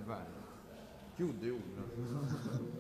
fare? Chiude uno.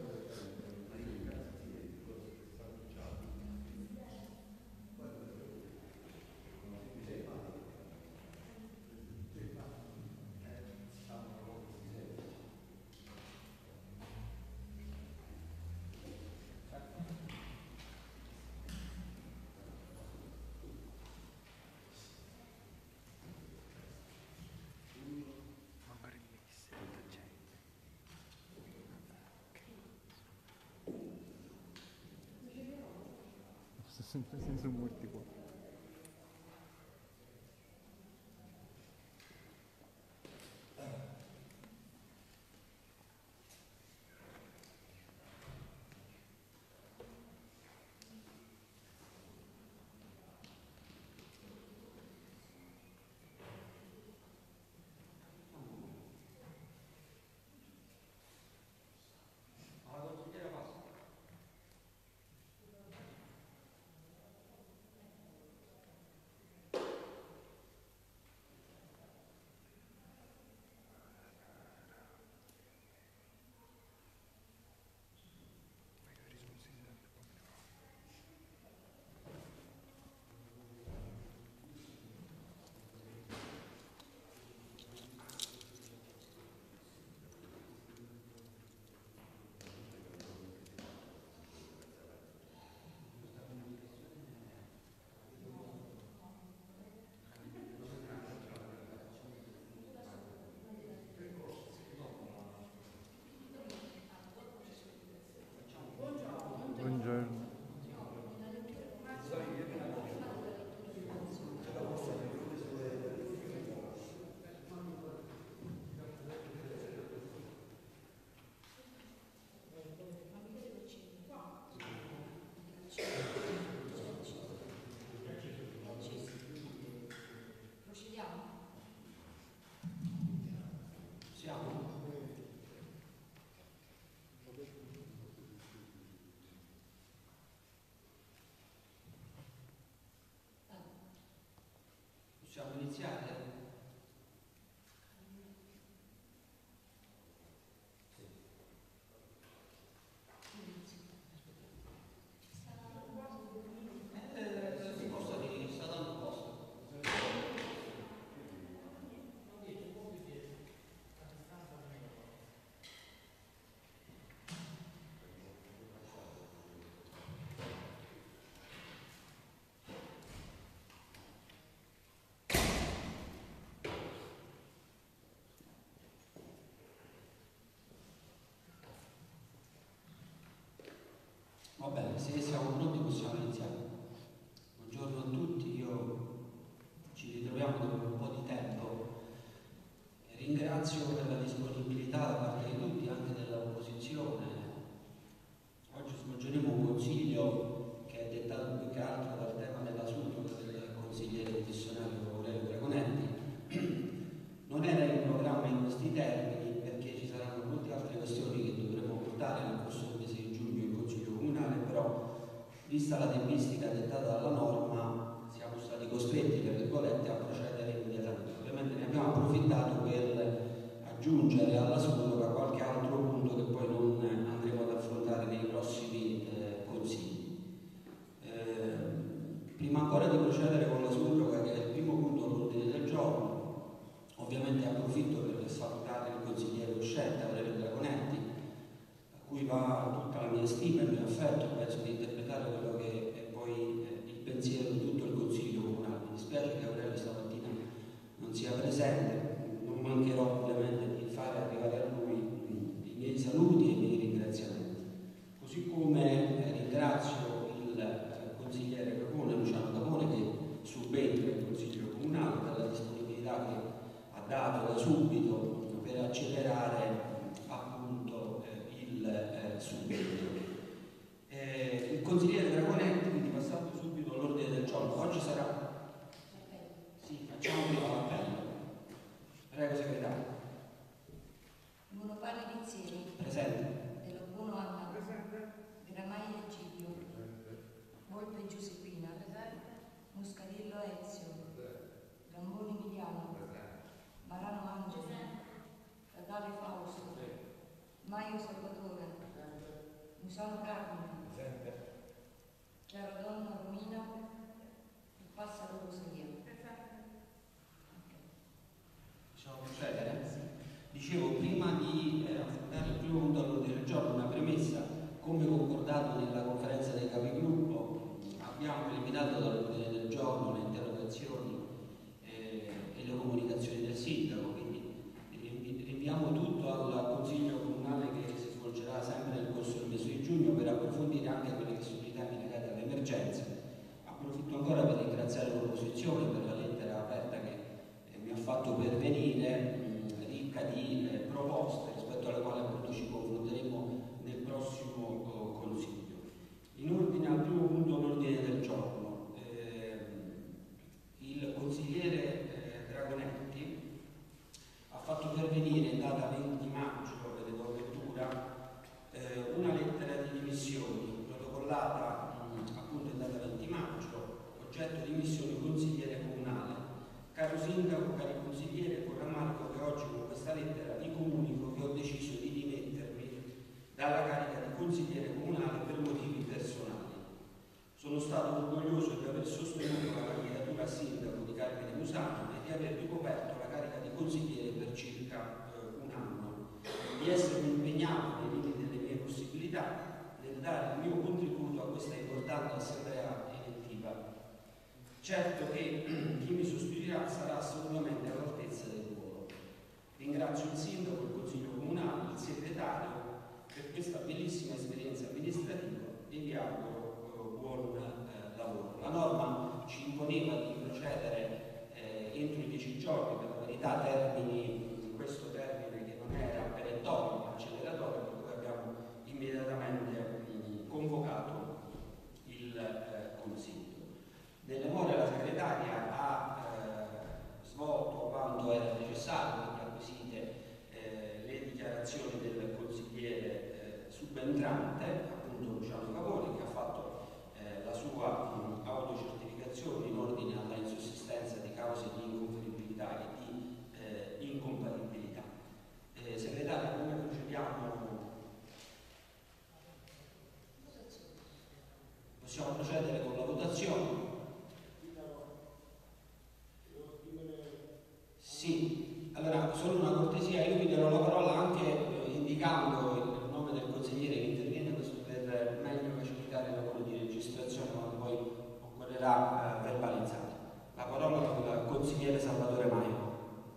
Sto sempre senza morti qua. Buongiorno. Possiamo iniziare? Va bene, se siamo pronti possiamo iniziare. Buongiorno a tutti, ci ritroviamo dopo un po' di tempo. Ringrazio per la disponibilità da parte di tutti, anche dell'opposizione. Oggi svolgeremo un consiglio che è dettato più che altro dal tema della surroga del consigliere dimissionario Aurelio Dragonetti. Non era in programma in questi termini perché ci saranno molte altre questioni che dovremo portare nel corso del mese di giugno in Consiglio Comunale, però vista la tempistica dettata dalla norma siamo stati costretti, per virgolette, a procedere immediatamente. Ovviamente ne abbiamo approfittato per aggiungere alla surroga qualche altro punto che poi non andremo ad affrontare nei prossimi consigli. Prima ancora di procedere con la surroga, che è il primo punto all'ordine del giorno, ovviamente approfitto per salutare il consigliere uscente Aurelio Dragonetti, a cui va tutta la mia stima e il mio affetto. Penso di interpretare quello che è poi il pensiero di tutto il Consiglio Comunale. Mi dispiace che Aurelio stamattina non sia presente, non mancherò ovviamente di fare arrivare a lui i miei saluti e i miei ringraziamenti. Così come ringrazio il consigliere Capone, Luciano Capone, che subentra il Consiglio Comunale per la disponibilità che ha dato da subito per accelerare appunto il subentro. Il consigliere Dragonetti, quindi passando subito all'ordine del giorno, oggi sarà... Sì, facciamo prima l'appello. Prego, segretario. Monopane Vizzini. Presente. Maio Salvatore, Musano Carmine, Chiarodonna Romina, il Passaro Rosalia. Possiamo procedere? Dicevo, prima di affrontare il primo punto all'ordine del giorno, una premessa: come concordato nella conferenza dei capigruppo, abbiamo eliminato dall'ordine del giorno le interrogazioni e le comunicazioni del sindaco, quindi rinviamo tutto al Consiglio Comunale che si svolgerà sempre nel corso del mese di giugno per approfondire anche quelli che sono i temi legati alle emergenze. Approfitto ancora per ringraziare l'opposizione per la lettera aperta che mi ha fatto pervenire, ricca di proposte rispetto alle quali appunto ci confronteremo nel prossimo Consiglio. In ordine al primo punto all'ordine del giorno, il consigliere Dragonetti ha fatto pervenire in data 20 maggio, ve ne do lettura, una lettera di dimissioni protocollata appunto in data 20 maggio, oggetto di dimissioni consigliere comunale. Caro sindaco, cari consiglieri, con rammarico che oggi con questa lettera vi comunico che ho deciso di dimettermi dalla carica di consigliere comunale per motivi personali. Sono stato orgoglioso di aver sostenuto la candidatura a sindaco di Carmine Musano e di aver ricoperto la carica di consigliere per circa un anno, di essermi impegnato nei limiti delle mie possibilità nel dare il mio contributo a questa importante assemblea elettiva. Certo che chi mi sostituirà sarà assolutamente all'altezza del ruolo. Ringrazio il sindaco, il consiglio comunale, il segretario per questa bellissima esperienza amministrativa e vi auguro buon lavoro. La norma ci imponeva di procedere entro i 10 giorni, per la verità termini questo termine che non era perentorio ma acceleratorio, per cui abbiamo immediatamente convocato il consiglio. Nelle more la segretaria ha svolto quanto era necessario, quindi acquisite le dichiarazioni del consigliere subentrante, appunto Luciano Cavoli, che ha fatto la sua autocertificazione in ordine alla insussistenza di cause di inconferibilità e di incompatibilità. Segretaria, come procediamo? Possiamo procedere con la votazione? Sì, allora solo una cortesia, io vi darò la parola anche indicando il nome del consigliere che interviene, questo per meglio facilitare il lavoro di registrazione quando poi occorrerà verbalizzare. La parola al consigliere Salvatore Maio.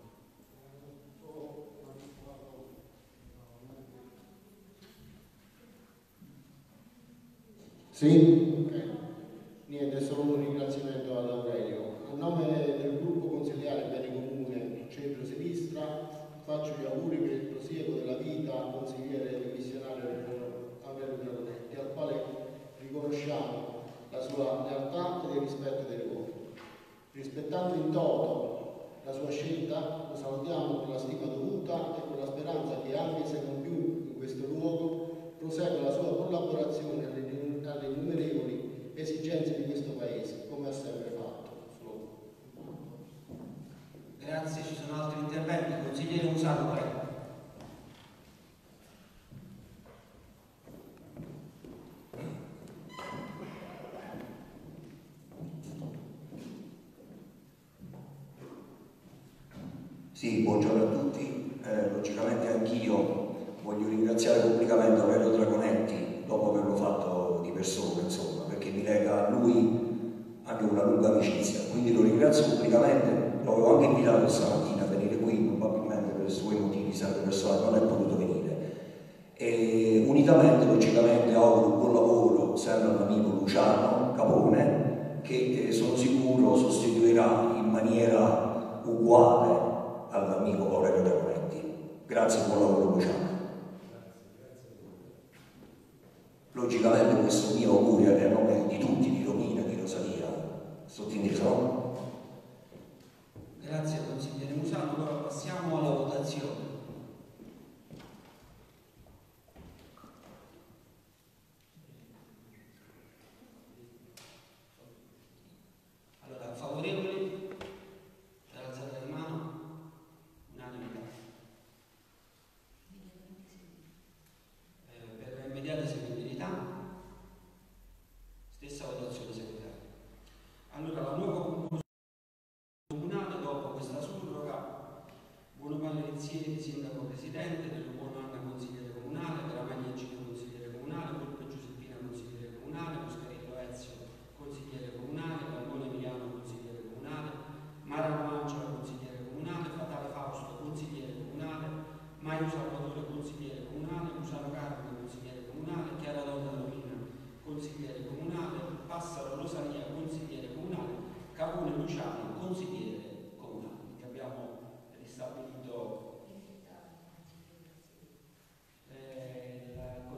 Sì? Ok. Niente, solo un ringraziamento ad Aurelio. A nome del gruppo consigliare Bene Comune Centro-Sinistra faccio gli auguri per il prosieguo della vita al consigliere dimissionario Aurelio Dragonetti, al quale riconosciamo la sua lealtà ed il rispetto dei ruoli. Rispettando in toto la sua scelta, lo salutiamo con la stima dovuta e con la speranza che, anche se non più in questo luogo, prosegua la sua collaborazione alle innumerevoli esigenze di questo Paese, come ha sempre fatto. Grazie, ci sono altri interventi. Consigliere Musano, prego. Sì, buongiorno a tutti. Logicamente anch'io voglio ringraziare pubblicamente Aurelio Dragonetti dopo averlo fatto di persona, insomma, perché mi lega a lui anche una lunga amicizia, quindi lo ringrazio pubblicamente. Lo avevo anche invitato stamattina a venire qui, probabilmente per i suoi motivi sempre personali non è potuto venire. E unitamente, logicamente, auguro un buon lavoro sempre all'amico Luciano Capone, che sono sicuro sostituirà in maniera uguale all'amico Aurelio Dragonetti. Grazie e buon lavoro Luciano. Logicamente questo mio augurio è a nome di tutti, di Romina, di Rosalia, sottinteso. Grazie consigliere Musano, allora passiamo alla votazione. Allora, favorevoli? Per alzata di mano? Unanimità.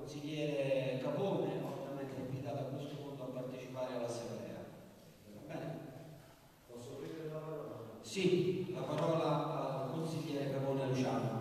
consigliere Capone, ovviamente è invitato a questo punto a partecipare all'assemblea. Va bene? Posso prendere la parola? Sì, la parola al consigliere Capone Luciano.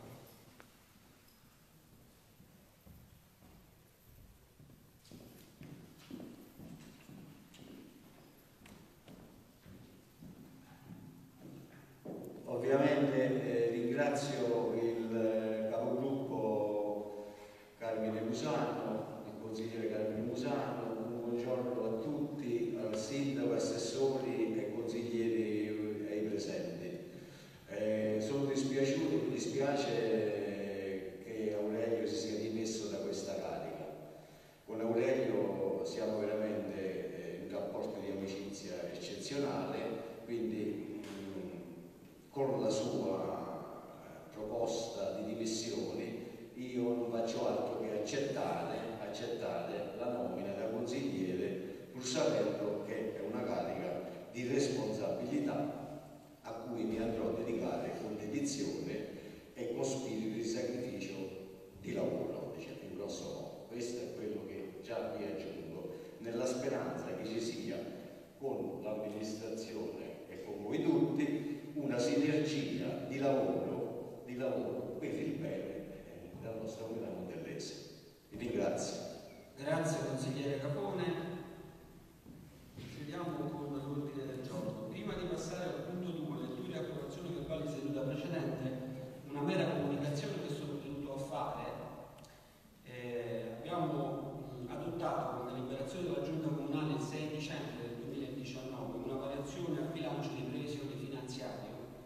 Ovviamente ringrazio il capogruppo Carmine Musano, il consigliere Carmine Musano, un buongiorno a tutti, al sindaco, assessori e consiglieri ai presenti. Sono dispiaciuto, mi dispiace che Aurelio si sia dimesso da questa carica. Con Aurelio siamo veramente in un rapporto di amicizia eccezionale, quindi con la sua proposta di dimissioni io non faccio altro che accettare la nomina da consigliere, pur sapendo che è una carica di responsabilità a cui mi andrò a dedicare con dedizione e con spirito di sacrificio di lavoro, diciamo, in grosso modo. Questo è quello che già vi aggiungo, nella speranza che ci sia con l'amministrazione e con voi tutti una sinergia di lavoro per il bene della nostra comunità montellese. Vi ringrazio. Grazie consigliere Capone. Procediamo con l'ordine del giorno. Prima di passare al punto 2, lettura e approvazione verbale di seduta precedente, una mera comunicazione che sono venuto a fare. Abbiamo adottato con deliberazione della Giunta Comunale il 6 dicembre del 2019 una variazione al bilancio di previsione finanziaria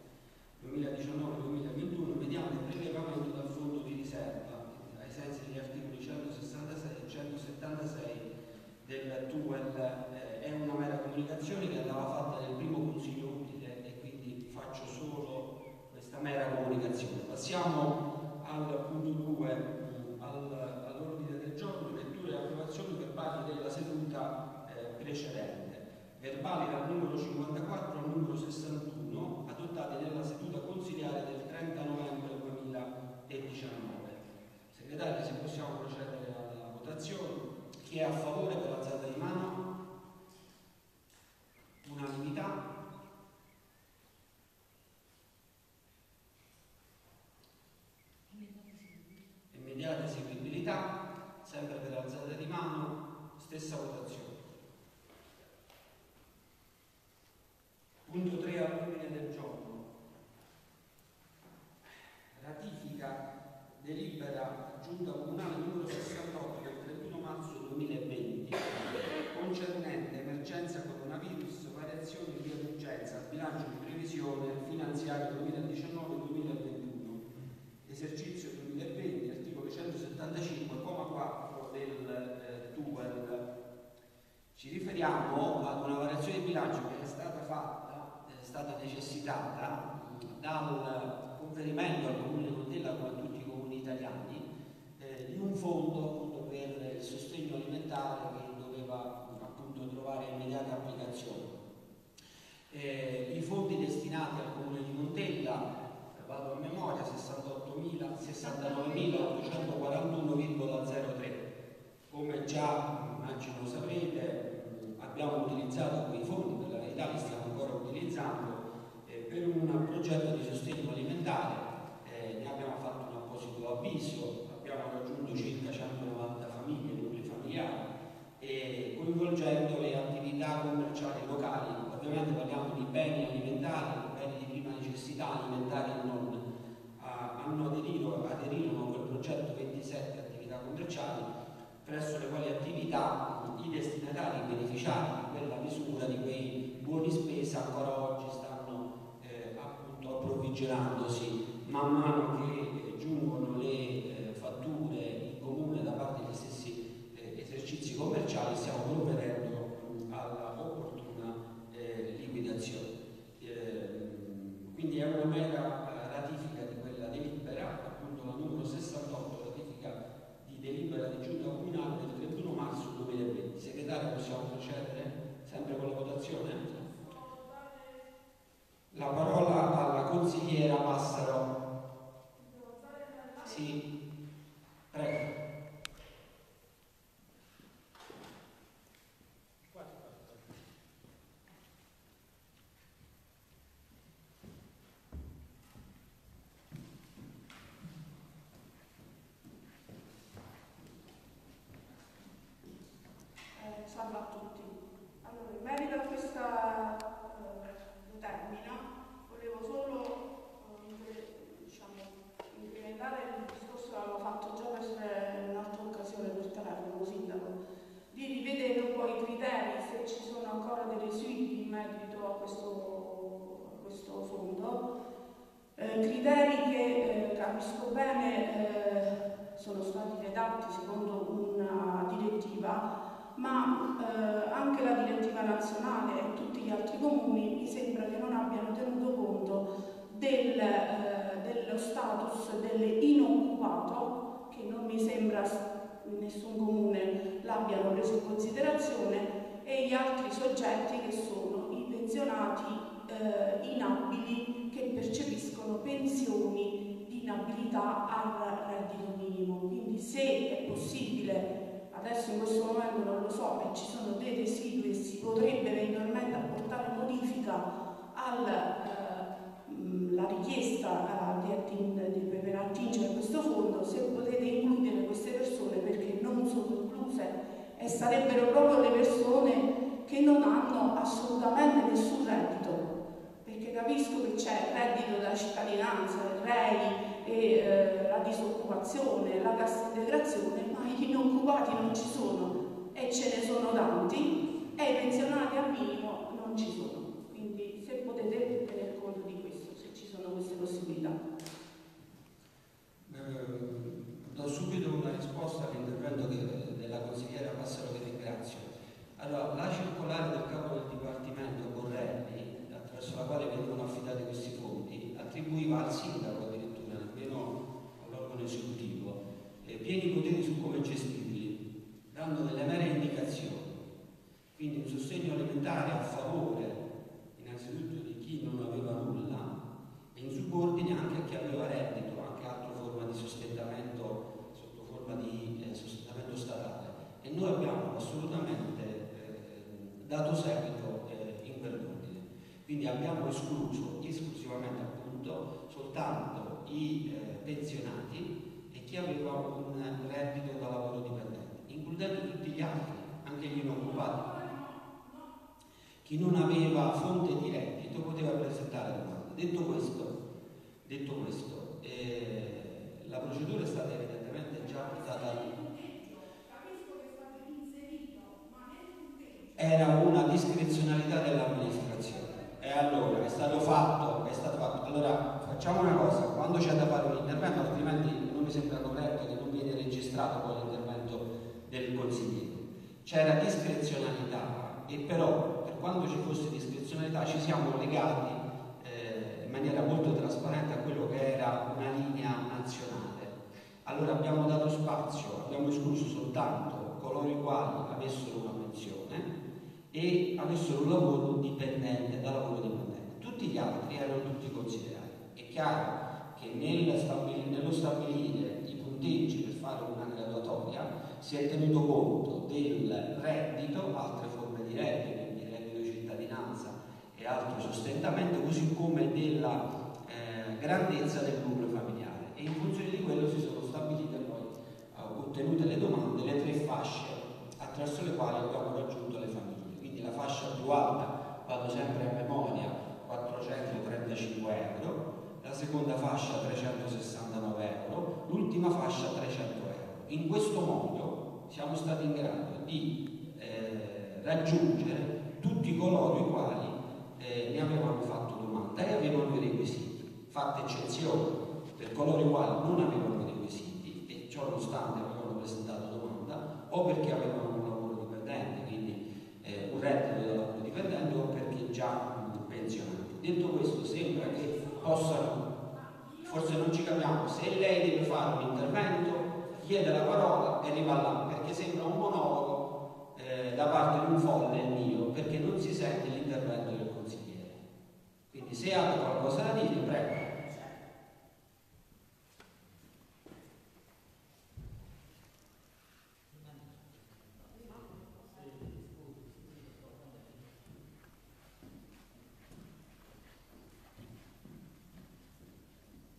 2019-2021 mediante prelevamento dal fondo di riserva ai sensi degli articoli 166 e 176 del TUEL. È una mera comunicazione che andava fatta nel primo consiglio utile e quindi faccio solo questa mera comunicazione. Passiamo al punto 2, all'ordine del giorno, lettura e approvazione verbali della seduta precedente. Verbali dal numero 54 al numero 61, adottati nella seduta consiliare del 30 novembre 2019. Segretario, se possiamo procedere alla votazione. Chi è a favore per alzata di mano? Unanimità. Immediata eseguibilità, sempre per alzata di mano, stessa votazione. Punto 3 all'ordine del giorno. Ratifica delibera Giunta Comunale numero 68 del 31 marzo 2020 concernente emergenza coronavirus, variazioni di urgenza al bilancio di previsione finanziario 2019-2021, esercizio 2020, articolo 175,4 del TUEL. Ci riferiamo ad una variazione di bilancio che è stata fatta, è stata necessitata dal conferimento al Comune di Montella, come a tutti i comuni italiani, di un fondo appunto per il sostegno alimentare che doveva appunto trovare immediata applicazione. I fondi destinati al Comune di Montella, vado a memoria, 69.841,03. Come già immagino saprete, abbiamo utilizzato quei fondi, per la verità li stiamo ancora utilizzando, per un progetto di sostegno alimentare. Ne abbiamo fatto un apposito avviso, abbiamo raggiunto circa 190 famiglie, nuclei familiari, e coinvolgendo le attività commerciali locali. Ovviamente parliamo di beni alimentari, beni di prima necessità, alimentari e non. Aderirono a quel progetto 27 attività commerciali, presso le quali attività i destinatari, i beneficiari di quella misura, di quei buoni spesa, ancora oggi stanno appunto approvvigionandosi. Man mano che giungono le fatture in comune da parte degli stessi esercizi commerciali, stiamo provvedendo alla opportuna liquidazione. Quindi è una mera ratifica di quella delibera, appunto la numero 68, ratifica di delibera di Giunta Comunale del 31 marzo 2020. Segretario, possiamo procedere sempre con la votazione? La parola alla consigliera Massaro. Sì, prego. salve a tutti. Allora, in merito a questa determina, volevo solo incrementare il discorso che avevo fatto già per un'altra occasione per telefono, sindaco, di rivedere un po' i criteri, se ci sono ancora dei residui in merito a questo fondo. Criteri che capisco bene sono stati redatti secondo una direttiva, ma anche la direttiva nazionale e tutti gli altri comuni mi sembra che non abbiano tenuto conto dello status dell'inoccupato, che non mi sembra nessun comune l'abbiano preso in considerazione, e gli altri soggetti che sono i pensionati inabili che percepiscono pensioni di inabilità al reddito minimo. Quindi se è possibile, adesso in questo momento non lo so, e ci sono dei residui e si potrebbe eventualmente apportare modifica alla richiesta per attingere questo fondo, se potete includere queste persone, perché non sono incluse e sarebbero proprio le persone che non hanno assolutamente nessun reddito, perché capisco che c'è il reddito della cittadinanza, il REI e la disoccupazione, la cassa integrazione, ma gli inoccupati non ci sono e ce ne sono tanti, e i pensionati al minimo non ci sono. Quindi se potete tener conto di questo, se ci sono queste possibilità. Do subito una risposta all'intervento della consigliera Passaro, che ringrazio. Allora, la circolare del capo del Dipartimento Borrelli, attraverso la quale vengono affidati questi fondi, attribuiva al sindaco, addirittura nemmeno all'organo esecutivo, pieni poteri su come gestirli, dando delle mere indicazioni. Quindi un sostegno alimentare a favore innanzitutto di chi non aveva nulla, e in subordine anche a chi aveva reddito, anche altra forma di sostentamento sotto forma di sostentamento statale. E noi abbiamo assolutamente dato seguito in quell'ordine. Quindi abbiamo escluso esclusivamente, appunto, soltanto i pensionati e chi aveva un reddito da lavoro dipendente, includendo tutti gli altri, anche gli inoccupati. Chi non aveva fonte di reddito poteva presentare domanda. Detto questo, la procedura è stata evidentemente già portata. Era una discrezionalità dell'amministrazione, e allora è stato fatto. Allora facciamo una cosa: quando c'è da fare un intervento, altrimenti non mi sembra corretto che non viene registrato poi l'intervento del consigliere. C'era discrezionalità, e però per quando ci fosse discrezionalità ci siamo legati in maniera molto trasparente a quello che era una linea nazionale. Allora abbiamo dato spazio, abbiamo escluso soltanto coloro i quali avessero una pensione e avessero un lavoro dipendente, da lavoro dipendente. Tutti gli altri erano tutti considerati. È chiaro che nello stabilire i punteggi per fare una graduatoria si è tenuto conto del reddito, altre forme di reddito, quindi reddito di cittadinanza e altro sostentamento, così come della grandezza del nucleo familiare, e in funzione di quello si sono stabilite poi, ottenute le domande, le 3 fasce attraverso le quali abbiamo raggiunto le famiglie. Quindi la fascia più alta, vado sempre a memoria, 435 euro, la seconda fascia 369 euro, l'ultima fascia 300 euro. In questo modo siamo stati in grado di raggiungere tutti coloro i quali ne avevano fatto domanda e avevano i requisiti, fatta eccezione per coloro i quali non avevano i requisiti e ciò nonostante avevano presentato domanda, o perché avevano un lavoro dipendente, quindi un reddito da lavoro dipendente, o perché già pensionati. Detto questo, sembra che possano, forse non ci capiamo, se lei deve fare un intervento chiede la parola e arriva là, perché sembra un monologo da parte di un folle mio, perché non si sente l'intervento del consigliere. Quindi se ha qualcosa da dire, prego.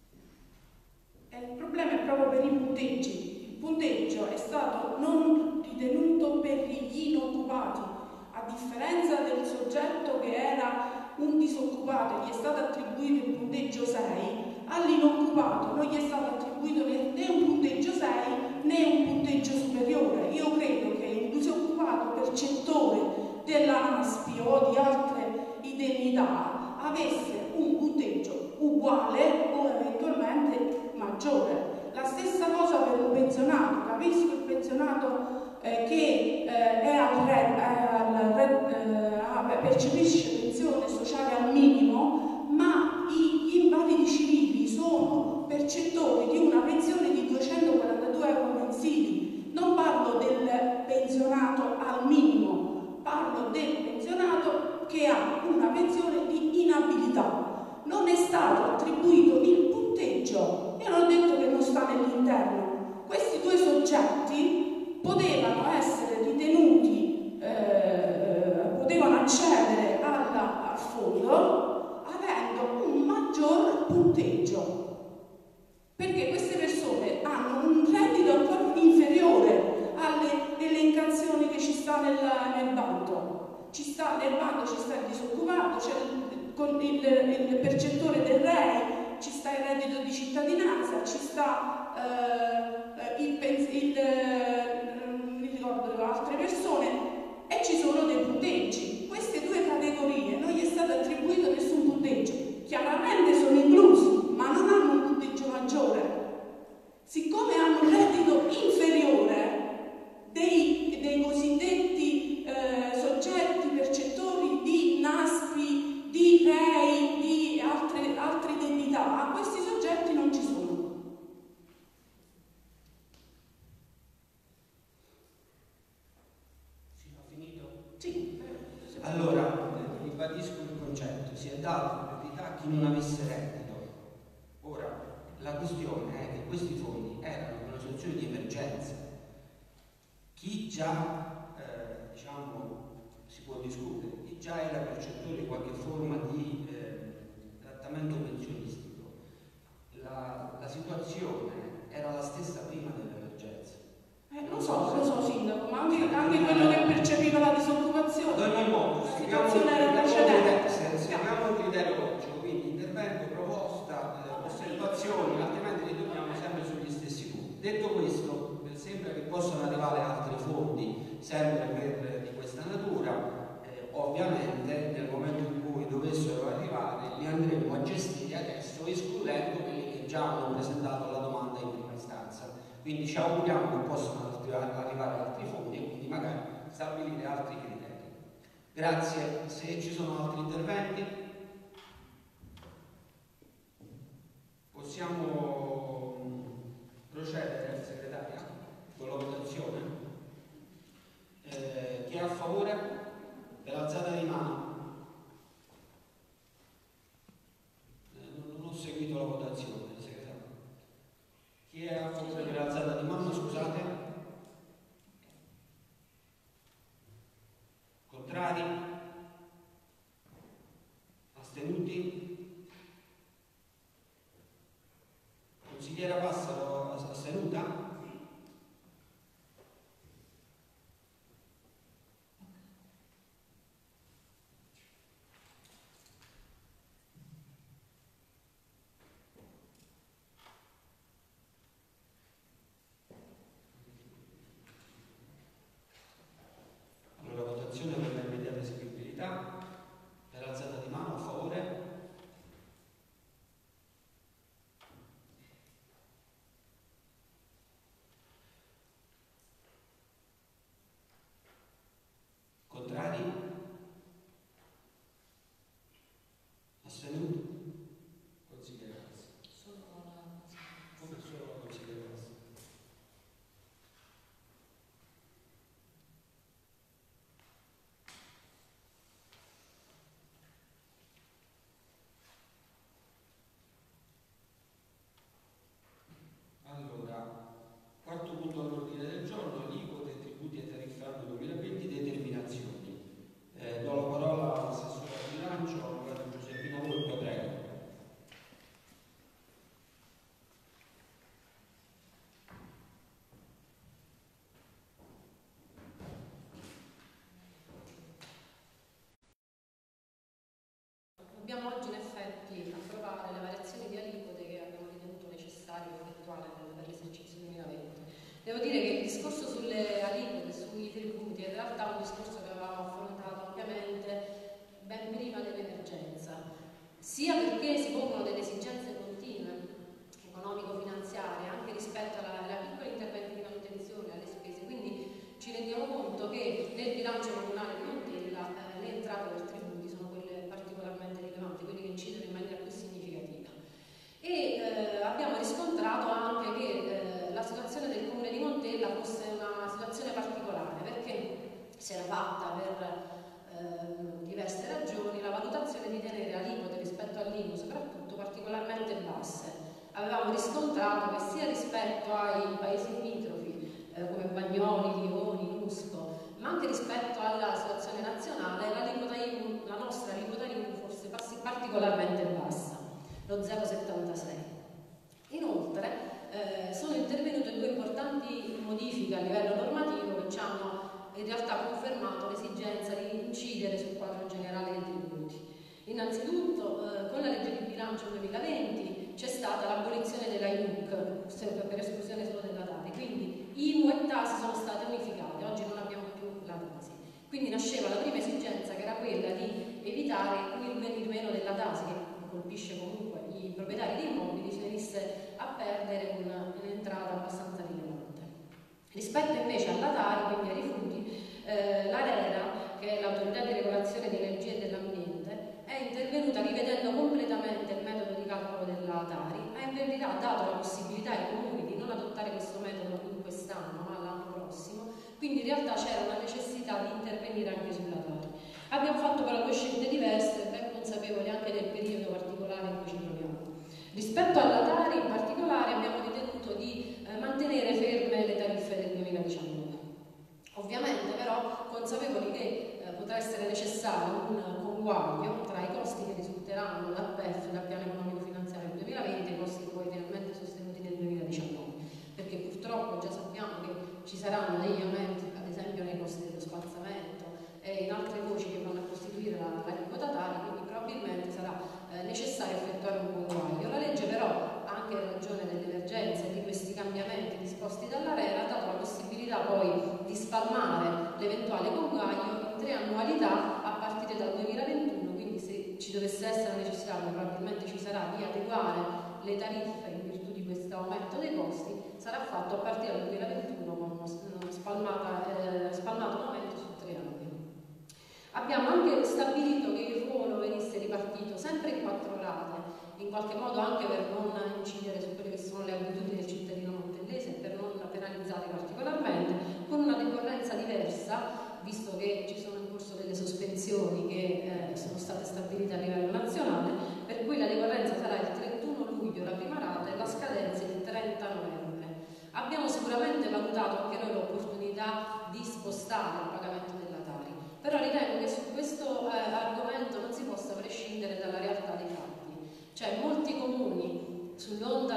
Il problema è proprio per i punteggi. Il punteggio è stato non di tenuto per gli inoccupati. A differenza del soggetto che era un disoccupato e gli è stato attribuito il punteggio 6, all'inoccupato non gli è stato attribuito né un punteggio 6 né un punteggio superiore. Io credo che il disoccupato percettore dell'ANASPI o di altre indennità avesse un punteggio uguale o eventualmente maggiore. La stessa cosa per un pensionato. Capisco il pensionato che percepisce pensione sociale al minimo, ma gli invalidi civili sono percettori di una pensione di 242 euro mensili. Non parlo del pensionato al minimo, parlo del pensionato che ha una pensione di inabilità. Non è stato attribuito il punteggio. Io non ho detto che non sta nell'interno. Questi due soggetti potevano essere ritenuti, potevano accedere al fondo avendo un maggior punteggio, perché queste persone hanno un reddito ancora inferiore alle elencazioni che ci sta nel bando. Nel bando ci sta il disoccupato, c'è il percettore del REI, ci sta il reddito di cittadinanza, ci sta non mi ricordo altre persone, e ci sono dei punteggi. Queste due categorie non gli è stato attribuito nessun punteggio. Chiaramente sono inclusi, ma non hanno un punteggio maggiore. Siccome hanno un reddito inferiore dei cosiddetti soggetti percettori di NASPI, di REI, di altre indennità, questi soggetti non ci sono. Sì, ho finito? Sì. Allora, ribadisco il concetto, si è dato priorità a chi non avesse reddito. Ora, la questione è che questi fondi erano una situazione di emergenza. Chi già, si può discutere, chi già era percettore di qualche forma di trattamento pensionistico, la situazione era la stessa prima dell'emergenza. Lo so sindaco, ma anche quello che percepiva la disoccupazione. Ad ogni modo, la situazione era precedente. seguiamo un criterio logico, quindi intervento, proposta, osservazioni, altrimenti ritorniamo sempre sugli stessi punti. Detto questo, sembra che possano arrivare altri fondi, sempre di questa natura. Ovviamente nel momento in cui dovessero arrivare li andremo a gestire adesso, escludendo quelli che già hanno presentato la domanda in prima istanza. Quindi ci auguriamo che possano arrivare altri fondi e quindi magari stabilire altri criteri. Grazie. Se ci sono altri interventi possiamo procedere, segretaria, con la votazione. Chi è a favore? Per alzata di mano. Non ho seguito la votazione, segretario. Chi è a favore per alzata di mano, scusate? Contrari? Astenuti? Consigliera Passaro, astenuta? discorso sulle aliquote, sui tributi, è in realtà un discorso che avevamo affrontato ampiamente ben prima dell'emergenza, sia perché si pongono delle esigenze continue, economico-finanziarie, anche rispetto alla piccoli interventi di manutenzione, alle spese, quindi ci rendiamo conto che nel bilancio comunale di Montella le entrate per tributi sono quelle particolarmente rilevanti, quelle che incidono in maniera più significativa. E abbiamo riscontrato anche che la situazione del comune di Montella fosse una situazione particolare, perché si era fatta per diverse ragioni la valutazione di tenere aliquote rispetto all'IMU soprattutto particolarmente basse. Avevamo riscontrato che sia rispetto ai paesi limitrofi come Bagnoli, Lioni, Nusco, ma anche rispetto alla situazione nazionale la nostra aliquota IMU fosse particolarmente bassa, lo 0,76. Inoltre sono intervenute due importanti modifiche a livello normativo che ci hanno in realtà confermato l'esigenza di incidere sul quadro generale dei tributi. Innanzitutto con la legge di bilancio 2020 c'è stata l'abolizione della IUC per esclusione solo della Tari, quindi IMU e TASI sono state unificate, oggi non abbiamo più la TASI. Quindi nasceva la prima esigenza che era quella di evitare il venir meno della TASI, che colpisce comunque i proprietari di immobili, si venisse a perdere un'entrata abbastanza rilevante. Rispetto invece alla Tari, quindi ai rifiuti, l'ARERA, che è l'autorità di regolazione di energia e dell'ambiente, è intervenuta rivedendo completamente il metodo di calcolo della Tari, ha in verità dato la possibilità ai comuni di non adottare questo metodo in quest'anno ma l'anno prossimo, quindi in realtà c'era una necessità di intervenire anche sulla Tari. Abbiamo fatto però due scelte diverse, ben consapevoli anche del periodo particolare in cui ci troviamo. Rispetto alla Tari in particolare abbiamo ritenuto di mantenere ferme le tariffe del 2019. Ovviamente però consapevoli che potrà essere necessario un conguaglio tra i costi che risulteranno dal PEF, dal piano economico finanziario del 2020 e i costi poi finalmente sostenuti nel 2019, perché purtroppo già sappiamo che ci saranno degli aumenti, ad esempio nei costi dello spazzamento e in altre voci che vanno a costituire l'aliquota Tari, quindi probabilmente sarà necessario effettuare un conguaglio. La legge però, anche in ragione dell'emergenza e di questi cambiamenti disposti dall'ARERA, ha dato la possibilità poi di spalmare l'eventuale conguaglio in 3 annualità a partire dal 2021, quindi se ci dovesse essere la necessità, probabilmente ci sarà, di adeguare le tariffe in virtù di questo aumento dei costi, sarà fatto a partire dal 2021 con uno spalmato aumento su 3 anni. Abbiamo anche stabilito che il ruolo venisse ripartito sempre in 4 rate, in qualche modo anche per non incidere su quelle che sono le abitudini del cittadino montellese e per non penalizzare particolarmente, con una decorrenza diversa, visto che ci sono in corso delle sospensioni che sono state stabilite a livello nazionale, per cui la decorrenza sarà il 31 luglio la prima rata e la scadenza il 30 novembre. Abbiamo sicuramente valutato anche noi l'opportunità di spostare il pagamento della Tari, però ritengo che su questo argomento non si possa prescindere dalla realtà dei fatti. Cioè molti comuni, sull'onda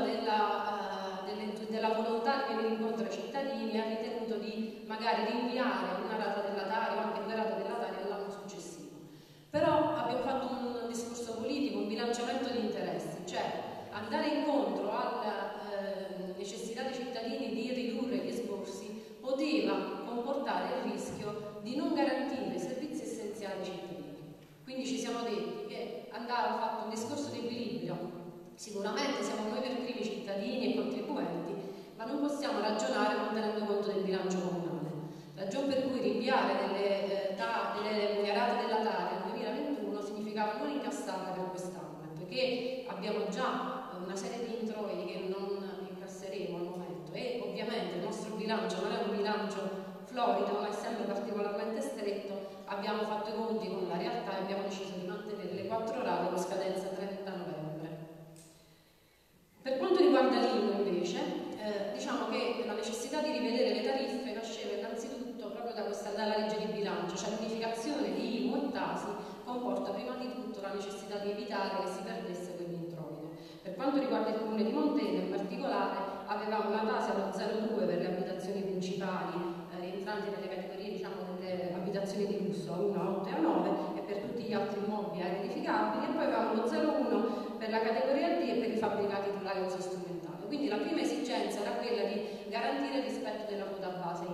della volontà di venire incontro ai cittadini, hanno ritenuto di magari rinviare una rata della Tari o anche 2 rate della Tari all'anno successivo. Però abbiamo fatto un discorso politico, un bilanciamento di interessi, cioè andare incontro alla necessità dei cittadini di ridurre gli esborsi poteva comportare il rischio di non garantire servizi essenziali ai cittadini. Quindi ci siamo detti che andava fatto un discorso di equilibrio. Sicuramente siamo noi per primi cittadini e contribuenti, ma non possiamo ragionare non tenendo conto del bilancio comunale. Ragione per cui rinviare delle rate della Tari al 2021 significava non incassare per quest'anno, perché abbiamo già una serie di introiti che non incasseremo al momento e ovviamente il nostro bilancio non è un bilancio florido, ma è sempre particolarmente stretto. Abbiamo fatto i conti con la realtà e abbiamo deciso di mantenere le 4 rate con scadenza 30 novembre. Per quanto riguarda l'IMU invece, diciamo che la necessità di rivedere le tariffe nasceva innanzitutto proprio dalla legge di bilancio, cioè l'unificazione di IMU e TASI comporta prima di tutto la necessità di evitare che si perdesse quell'introito. Per quanto riguarda il comune di Montella in particolare, avevamo una TASI allo 0,2 per le abitazioni principali rientranti nelle categorie delle abitazioni di lusso a 1, a 8 e a 9 e per tutti gli altri immobili edificabili, e poi avevamo lo 0,1 per la categoria D e per i fabbricati titolari uso strumentale. Quindi la prima esigenza era quella di garantire il rispetto della quota base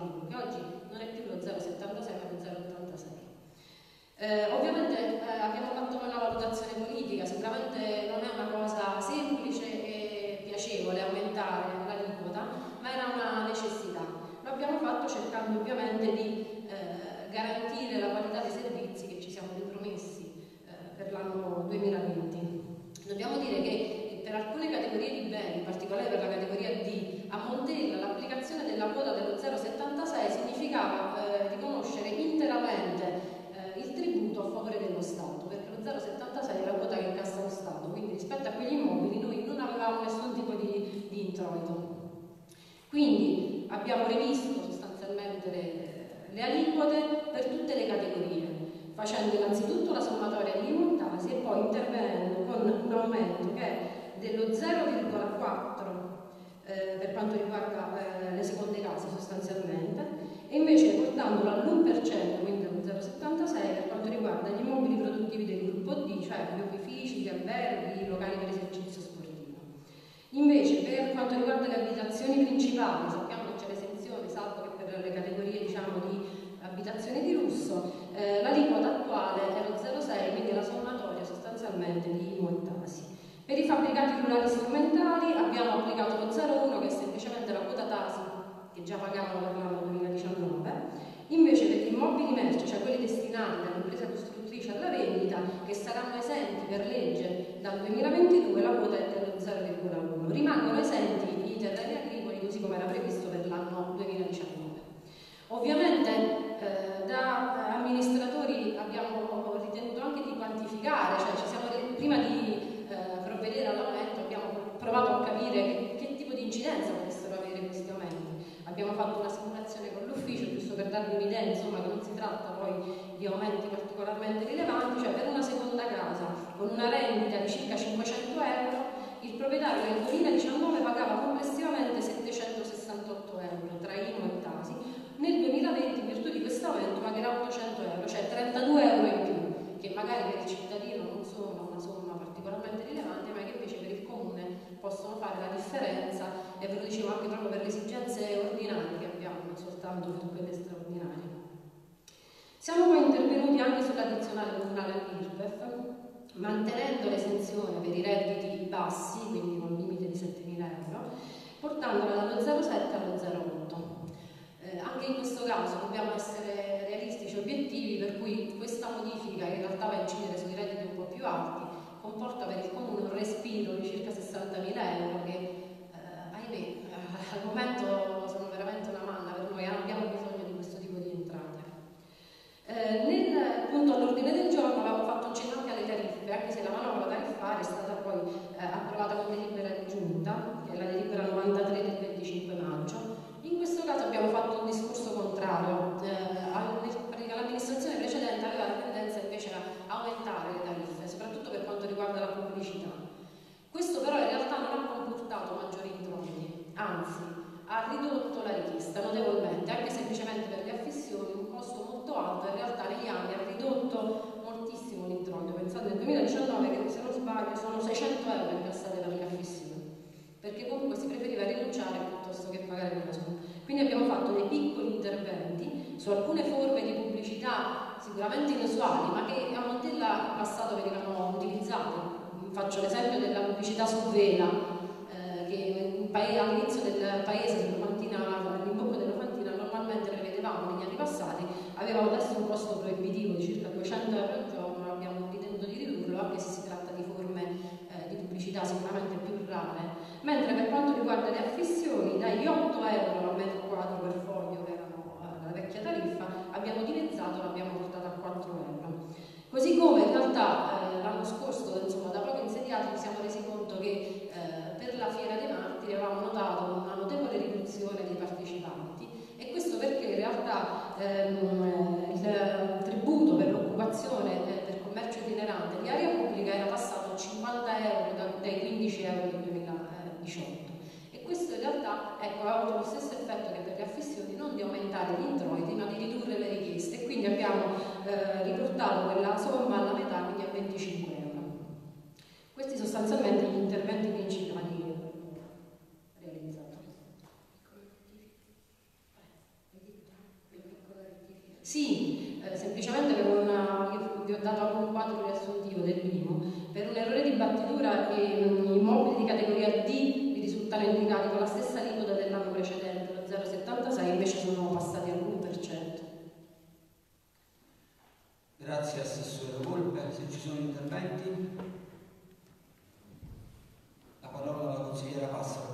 Ovviamente abbiamo fatto una valutazione politica, sicuramente non è una cosa semplice e piacevole aumentare l'aliquota, ma era una necessità. Lo abbiamo fatto cercando ovviamente di garantire la qualità dei servizi che ci siamo ripromessi per l'anno 2020. Dobbiamo dire che per alcune categorie di beni, in particolare per la categoria D, a Montella l'applicazione della quota dello 0,76 significava riconoscere interamente il tributo a favore dello Stato, perché lo 0,76 è la quota che incassa lo Stato, quindi rispetto a quegli immobili noi non avevamo nessun tipo di introito. Quindi abbiamo rivisto sostanzialmente le aliquote per tutte le categorie, facendo innanzitutto la sommatoria di Montasi e poi intervenendo con un aumento che è dello 0,4 per quanto riguarda le seconde case sostanzialmente, e invece portandolo all'1%, quindi allo 0,76 per quanto riguarda gli immobili produttivi del gruppo D, cioè gli opifici, gli alberghi, i locali per esercizio sportivo. Invece per quanto riguarda le abitazioni principali, sappiamo che c'è l'esenzione, salvo che per le categorie diciamo di abitazioni di lusso, l'aliquota attuale è lo 0,6, quindi è la sommatoria sostanzialmente di Montasi. Per i fabbricati rurali strumentali abbiamo applicato lo 0,1 che è semplicemente la quota Tasi che già pagavano per l'anno 2019, invece per gli immobili merci, cioè quelli destinati dall'impresa costruttrice alla vendita, che saranno esenti per legge dal 2022, la quota è dello 0,1. Rimangono esenti i terreni agricoli così come era previsto per l'anno 2019. Ovviamente da amministratori abbiamo ritenuto anche di quantificare, cioè prima di provvedere all'aumento abbiamo provato a capire che tipo di incidenza potessero avere questi aumenti. Abbiamo fatto una simulazione con l'ufficio, giusto per darvi un'idea, insomma, che non si tratta poi di aumenti particolarmente rilevanti, cioè per una seconda casa con una rendita di circa 500 euro, il proprietario nel 2019 pagava complessivamente 768 euro tra IMU e Tasi, nel 2020 in virtù di questo aumento pagherà 800 euro, cioè 32 euro in più, che magari per il cittadino non sono una somma particolarmente rilevante, ma che invece per il comune possono fare la differenza, e ve lo dicevo anche proprio per le esigenze ordinarie che abbiamo, non soltanto per quelle straordinarie. Siamo poi intervenuti anche sull'addizionale comunale all'IRPEF, mantenendo l'esenzione per i redditi bassi, quindi con un limite di 7.000 euro, portandola dallo 0,7 allo 0,8. Anche in questo caso dobbiamo essere realistici e obiettivi, per cui questa modifica, che in realtà va a incidere sui redditi un po' più alti, comporta per il comune un respiro di circa 60.000 euro che, ahimè, al momento sono veramente una manna per noi, abbiamo bisogno di questo tipo di entrate. Nel punto all'ordine del giorno avevamo fatto un cenno anche alle tariffe, anche se la manovra tariffaria è stata poi approvata con delibera di giunta, che è la delibera 93 del 25 maggio. In questo caso abbiamo fatto un discorso contrario, l'amministrazione precedente aveva la tendenza invece a aumentare le tariffe, soprattutto per quanto riguarda la pubblicità. Questo però in realtà non ha comportato maggiori introiti, anzi ha ridotto la richiesta notevolmente, anche semplicemente per le affissioni, un costo molto alto, in realtà negli anni ha ridotto moltissimo l'introito. Pensate nel 2019 che se non sbaglio sono 600 euro incassate per le affissioni, perché comunque si preferiva rinunciare piuttosto che pagare quella somma. Quindi abbiamo fatto dei piccoli interventi su alcune forme di pubblicità sicuramente inusuali, ma che a Montella in passato venivano utilizzate. Faccio l'esempio della pubblicità su vela, che all'inizio del paese, all'imbocco dell'Ofantina, normalmente le vedevamo negli anni passati, avevano adesso un costo proibitivo di circa 200 euro al giorno, abbiamo ritenuto di ridurlo, anche se si tratta di forme di pubblicità sicuramente più rare. Mentre per quanto riguarda le affissioni, dagli 8 euro al metro quadro per foglio, che erano la vecchia tariffa, abbiamo dimezzato, l'abbiamo portata a 4 euro. Così come in realtà l'anno scorso, insomma, da poco insediati, ci siamo resi conto che per la Fiera dei Martiri avevamo notato una notevole riduzione dei partecipanti, e questo perché in realtà il tributo per l'occupazione del commercio itinerante di area pubblica era passato a 50 euro dai 15 euro del 2018. E questo in realtà ha avuto lo stesso effetto che per le affissioni, non di aumentare gli introiti ma di ridurre le richieste, e quindi abbiamo riportato quella somma alla metà, quindi a 25 euro. Questi sostanzialmente gli interventi principali realizzati. Sì, semplicemente per vi ho dato anche un quadro riassuntivo del minimo, per un errore di battitura i immobili di categoria D vi risultano indicati con la stessa aliquota dell'anno precedente, lo 0,76, invece sono passati all'1%. Grazie Assessore Volpe. Se ci sono interventi, la parola alla consigliera Passaro.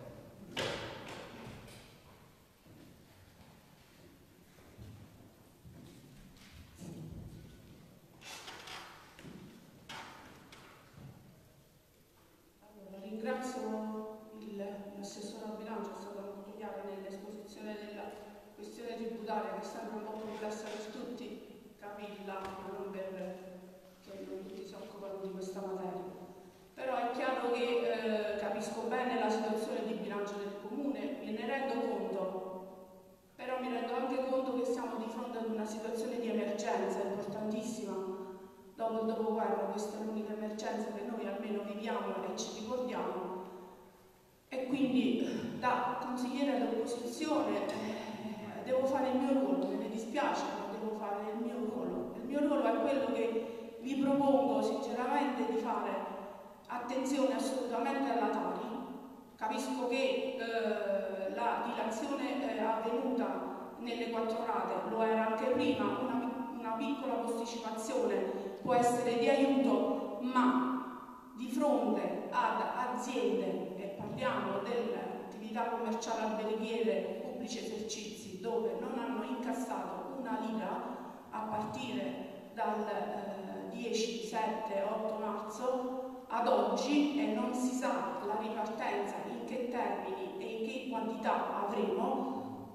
Ringrazio l'assessore al bilancio, è stato molto chiaro nell'esposizione della questione tributaria, che sembra un po' complessa per tutti capirla, ma non perché non tutti si occupano di questa materia. Però è chiaro che capisco bene la situazione di bilancio del comune, me ne rendo conto, però mi rendo anche conto che siamo di fronte ad una situazione di emergenza importantissima. Dopo il dopoguerra questa è l'unica emergenza che noi almeno viviamo e ci ricordiamo, e quindi da consigliere dell'opposizione devo fare il mio ruolo, me ne dispiace, ma devo fare il mio ruolo. Il mio ruolo è quello che vi propongo sinceramente di fare attenzione assolutamente alla Tari. Capisco che la dilazione avvenuta nelle 4 rate lo era anche prima, una piccola posticipazione può essere di aiuto, ma di fronte ad aziende, e parliamo dell'attività commerciale alberghiere, pubblici esercizi, dove non hanno incassato una lira a partire dal 10, 7, 8 marzo ad oggi, e non si sa la ripartenza in che termini e in che quantità avremo,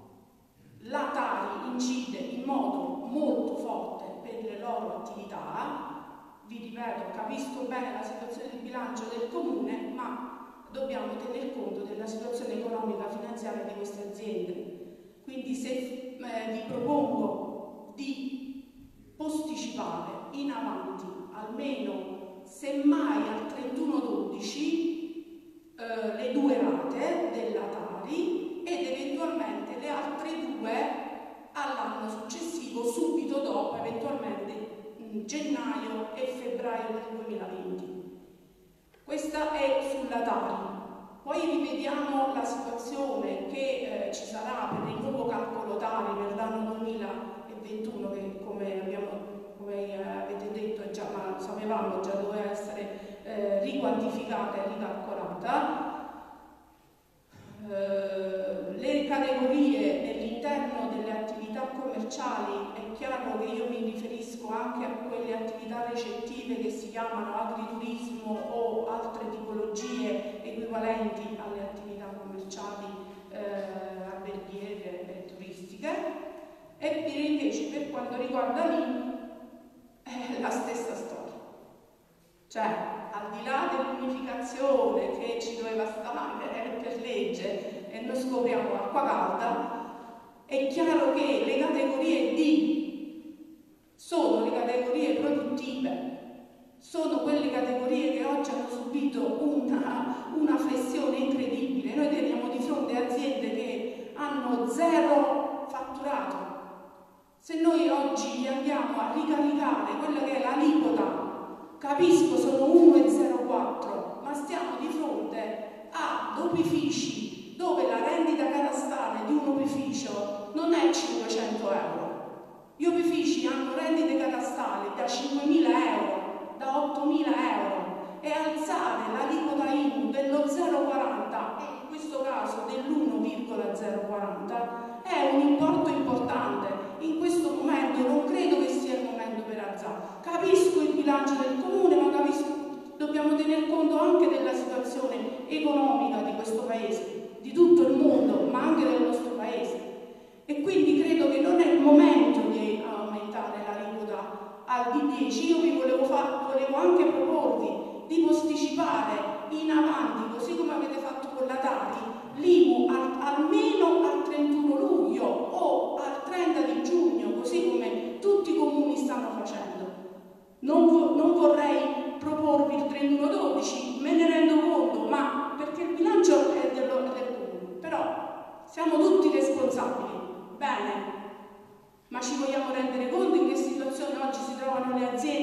la Tari incide in modo molto forte per le loro attività. Vi ripeto, capisco bene la situazione di bilancio del comune, ma dobbiamo tener conto della situazione economica e finanziaria di queste aziende. Quindi se vi propongo di posticipare in avanti almeno, semmai al 31/12, le 2 rate della Tari ed eventualmente le altre 2 all'anno successivo, subito dopo, eventualmente gennaio e febbraio del 2020. Questa è sulla Tari. Poi rivediamo la situazione che ci sarà per il nuovo calcolo Tari per l'anno 2021, che come avete detto ma sapevamo già doveva essere riquantificata e ricalcolata. Le categorie nell'interno delle attività commerciali, è chiaro che io mi riferisco anche a quelle attività recettive che si chiamano agriturismo o altre tipologie equivalenti alle attività commerciali alberghiere e turistiche, e invece per quanto riguarda l'IMU è la stessa storia. Cioè, al di là dell'unificazione che ci doveva stare per legge e noi scopriamo acqua calda, è chiaro che le categorie D sono le categorie produttive, sono quelle categorie che oggi hanno subito una flessione incredibile. Noi teniamo di fronte aziende che hanno 0 fatturato. Se noi oggi gli andiamo a ricaricare quella che è l'aliquota, capisco sono 1,04, ma stiamo di fronte a opifici dove la rendita catastale di un opificio non è 500 euro. Gli opifici hanno rendite catastali da 5.000 euro, da 8.000 euro, e alzare l'aliquota IMU dello 0,40 e in questo caso dell'1,040 è un importo importante. In questo momento non credo che sia il momento per alzare. Capisco il bilancio del comune, ma dobbiamo tener conto anche della situazione economica di questo paese, di tutto il mondo, ma anche del nostro paese. E quindi credo che non è il momento di aumentare l'aliquota al D10. Io vi volevo anche proporvi di posticipare in avanti, così come avete fatto con la Tari, l'IMU almeno al 31 luglio o al 30 di giugno, così come tutti i comuni stanno facendo. Non vorrei proporvi il 31/12, me ne rendo conto, ma perché il bilancio è del comune, però siamo tutti responsabili, bene, ma ci vogliamo rendere conto in che situazione oggi si trovano le aziende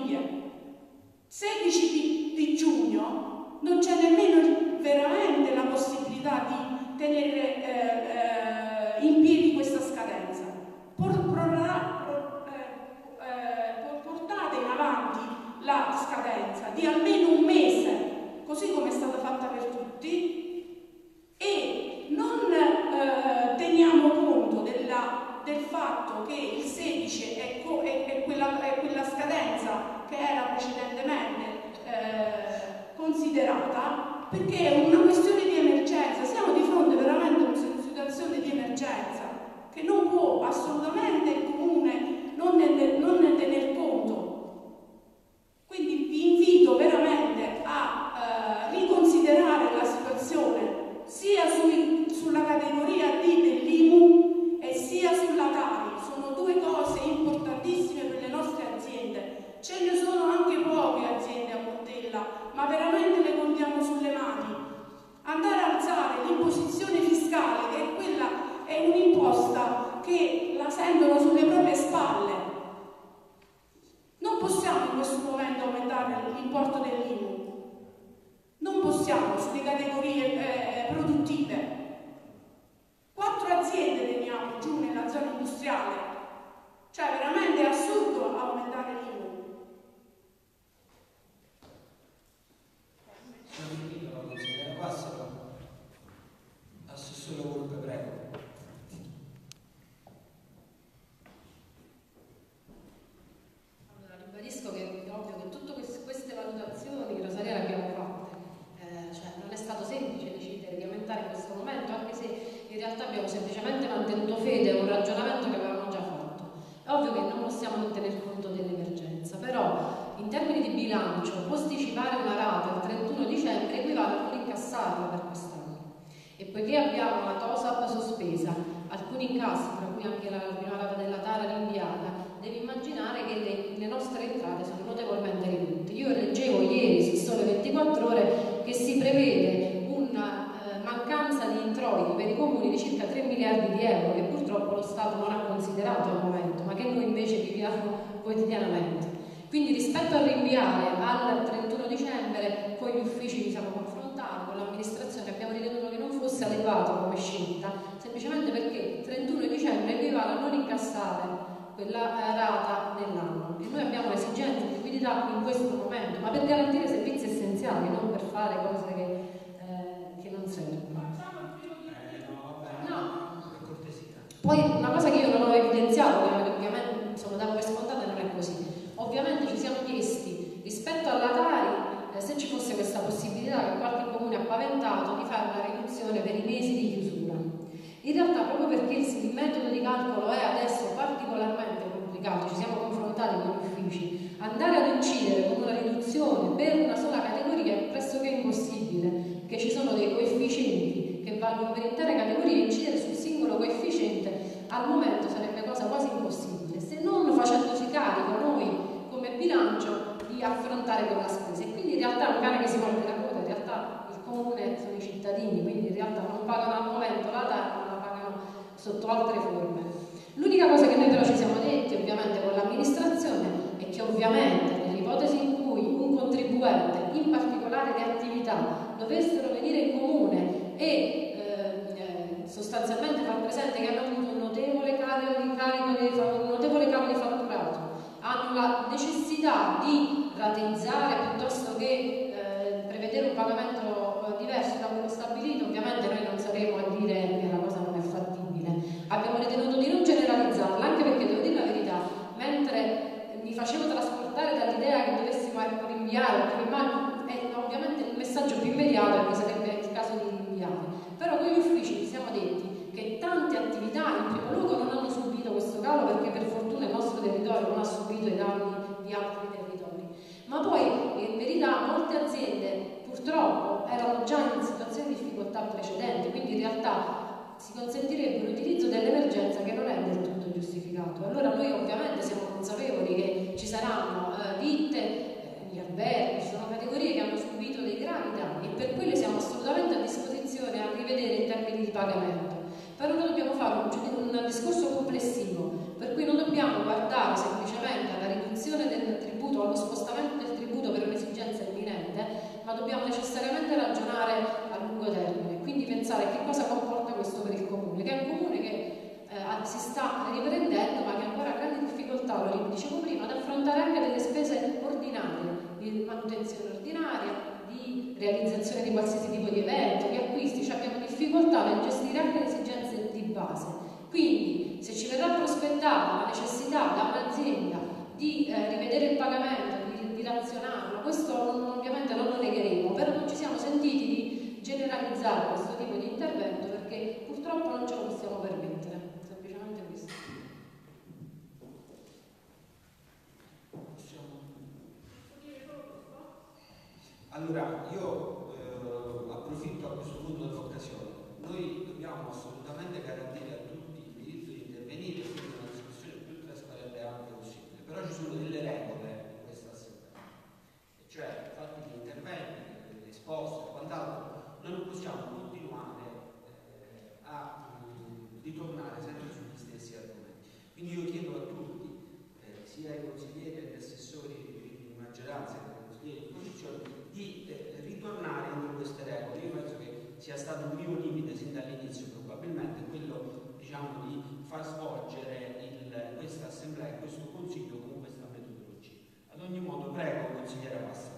famiglie. 16 di giugno non c'è nemmeno veramente la possibilità di tenere in piedi questa scadenza. Portate in avanti la scadenza di almeno un mese, così come è stata fatta per tutti, e non teniamo conto del fatto che il 16 è quella scadenza che era precedentemente considerata, perché è una questione di emergenza. Siamo di fronte veramente a una situazione di emergenza che non può assolutamente il Comune non ne tener conto. Quindi vi invito veramente a riconsiderare la situazione sia sulla categoria D dell'IMU e sia sulla TARI. Sono due cose importantissime per le nostre aziende. Ce ne sono anche poche aziende a Montella, ma veramente le contiamo sulle mani. Andare a alzare l'imposizione fiscale, che è quella, è un'imposta che la sentono sulle proprie spalle. Non possiamo in questo momento aumentare l'importo dell'IMU. Non possiamo sulle categorie produttive. 4 aziende teniamo giù nella zona industriale. Cioè veramente è assurdo aumentare l'IMU. Assessore Volpe, prego. Allora, ribadisco che è ovvio che tutte queste valutazioni Rosaria le abbiamo fatte, cioè non è stato semplice decidere di aumentare in questo momento, anche se in realtà abbiamo semplicemente mantenuto fede a un ragionamento che avevamo già fatto. È ovvio che non possiamo non tener conto dell'emergenza, però in termini di bilancio posticipare una rata il 31 dicembre equivale a non incassarla per quest'anno. E poiché abbiamo una TOSAP sospesa, alcuni incassi, tra cui anche la prima rata della TARA rinviata, devi immaginare che le nostre entrate sono notevolmente ridotte. Io leggevo ieri su Sole 24 Ore che si prevede una mancanza di introiti per i comuni di circa 3 miliardi di euro, che purtroppo lo Stato non ha considerato al momento, ma che noi invece viviamo quotidianamente. Quindi rispetto a rinviare al 31 dicembre, con gli uffici ci siamo confrontati, con l'amministrazione abbiamo ritenuto che non fosse adeguato come scelta, semplicemente perché 31 dicembre equivale a non incassare quella rata nell'anno. E noi abbiamo esigenze di liquidità in questo momento, ma per garantire servizi essenziali, non per fare cose che non servono. No. Poi una cosa che io non ho evidenziato, che ovviamente insomma davo per scontata, non è così. Ovviamente ci siamo chiesti rispetto alla TARI se ci fosse questa possibilità, che qualche comune ha paventato, di fare una riduzione per i mesi di chiusura. In realtà, proprio perché il metodo di calcolo è adesso particolarmente complicato, ci siamo confrontati con gli uffici, andare ad incidere con una riduzione per una sola categoria è pressoché impossibile, perché ci sono dei coefficienti che valgono per intere categorie, e incidere sul singolo coefficiente al momento sarebbe cosa quasi impossibile, se non facendosi carico noi come bilancio di affrontare quella spesa. E quindi in realtà è un cane che si morde la coda, in realtà il comune sono i cittadini, quindi in realtà non pagano al momento la TARI, ma la pagano sotto altre forme. L'unica cosa che noi però ci siamo detti ovviamente con l'amministrazione è che ovviamente nell'ipotesi in cui un contribuente, in particolare le attività, dovessero venire in comune e sostanzialmente far presente che hanno avuto un notevole calo di fatturato, hanno la necessità di rateizzare piuttosto che prevedere un pagamento diverso da quello stabilito, ovviamente noi non saremo a dire che la cosa non è fattibile. Abbiamo ritenuto di non generalizzarla, anche perché devo dire la verità, mentre mi facevo trasportare dall'idea che dovessimo rinviare, ovviamente il messaggio più immediato è che sarebbe il caso di rinviare. Però con gli uffici ci siamo detti che tante attività in primo luogo non hanno subito questo calo, perché per fortuna il nostro territorio non ha subito i danni di altri territori, ma poi in verità molte aziende purtroppo erano già in situazioni di difficoltà precedenti, quindi in realtà si consentirebbe l'utilizzo dell'emergenza che non è del tutto giustificato. Allora noi ovviamente siamo consapevoli che ci saranno ditte, gli alberghi, ci sono categorie che hanno subito dei gravi danni, e per quelle siamo assolutamente a disposizione a rivedere in termini di pagamento. Però noi dobbiamo fare un discorso complessivo, per cui non dobbiamo guardare semplicemente alla riduzione del tributo allo spostamento del tributo per un'esigenza imminente, ma dobbiamo necessariamente ragionare a lungo termine, quindi pensare che cosa comporta questo per il comune, che è un comune che si sta riprendendo ma che ha ancora grandi difficoltà, lo dicevo prima, ad affrontare anche delle spese ordinarie, di manutenzione ordinaria, di realizzazione di qualsiasi tipo di evento, di acquisti, cioè abbiamo difficoltà nel gestire anche le esigenze di base. Quindi se ci verrà prospettata la necessità da un'azienda di rivedere il pagamento, di dilazionarlo, questo ovviamente non lo negheremo, però non ci siamo sentiti di generalizzare questo tipo di intervento perché purtroppo non ce lo possiamo permettere, semplicemente questo. Allora, io approfitto a questo punto dell'occasione. Noi dobbiamo assolutamente garantire a tutti il diritto di intervenire, quindi una discussione più trasparente e ampia possibile. Però ci sono delle regole in questa assemblea, cioè fatti gli interventi, le risposte e quant'altro, noi non possiamo continuare a ritornare sempre sugli stessi argomenti. Quindi io chiedo a tutti, sia ai consiglieri e agli assessori di maggioranza che ai consiglieri di opposizione, di ritornare in queste regole. Io penso che sia stato un mio limite sin dall'inizio, probabilmente quello, diciamo, di far svolgere questa assemblea e questo consiglio con questa metodologia. Ad ogni modo, prego, consigliere Passa.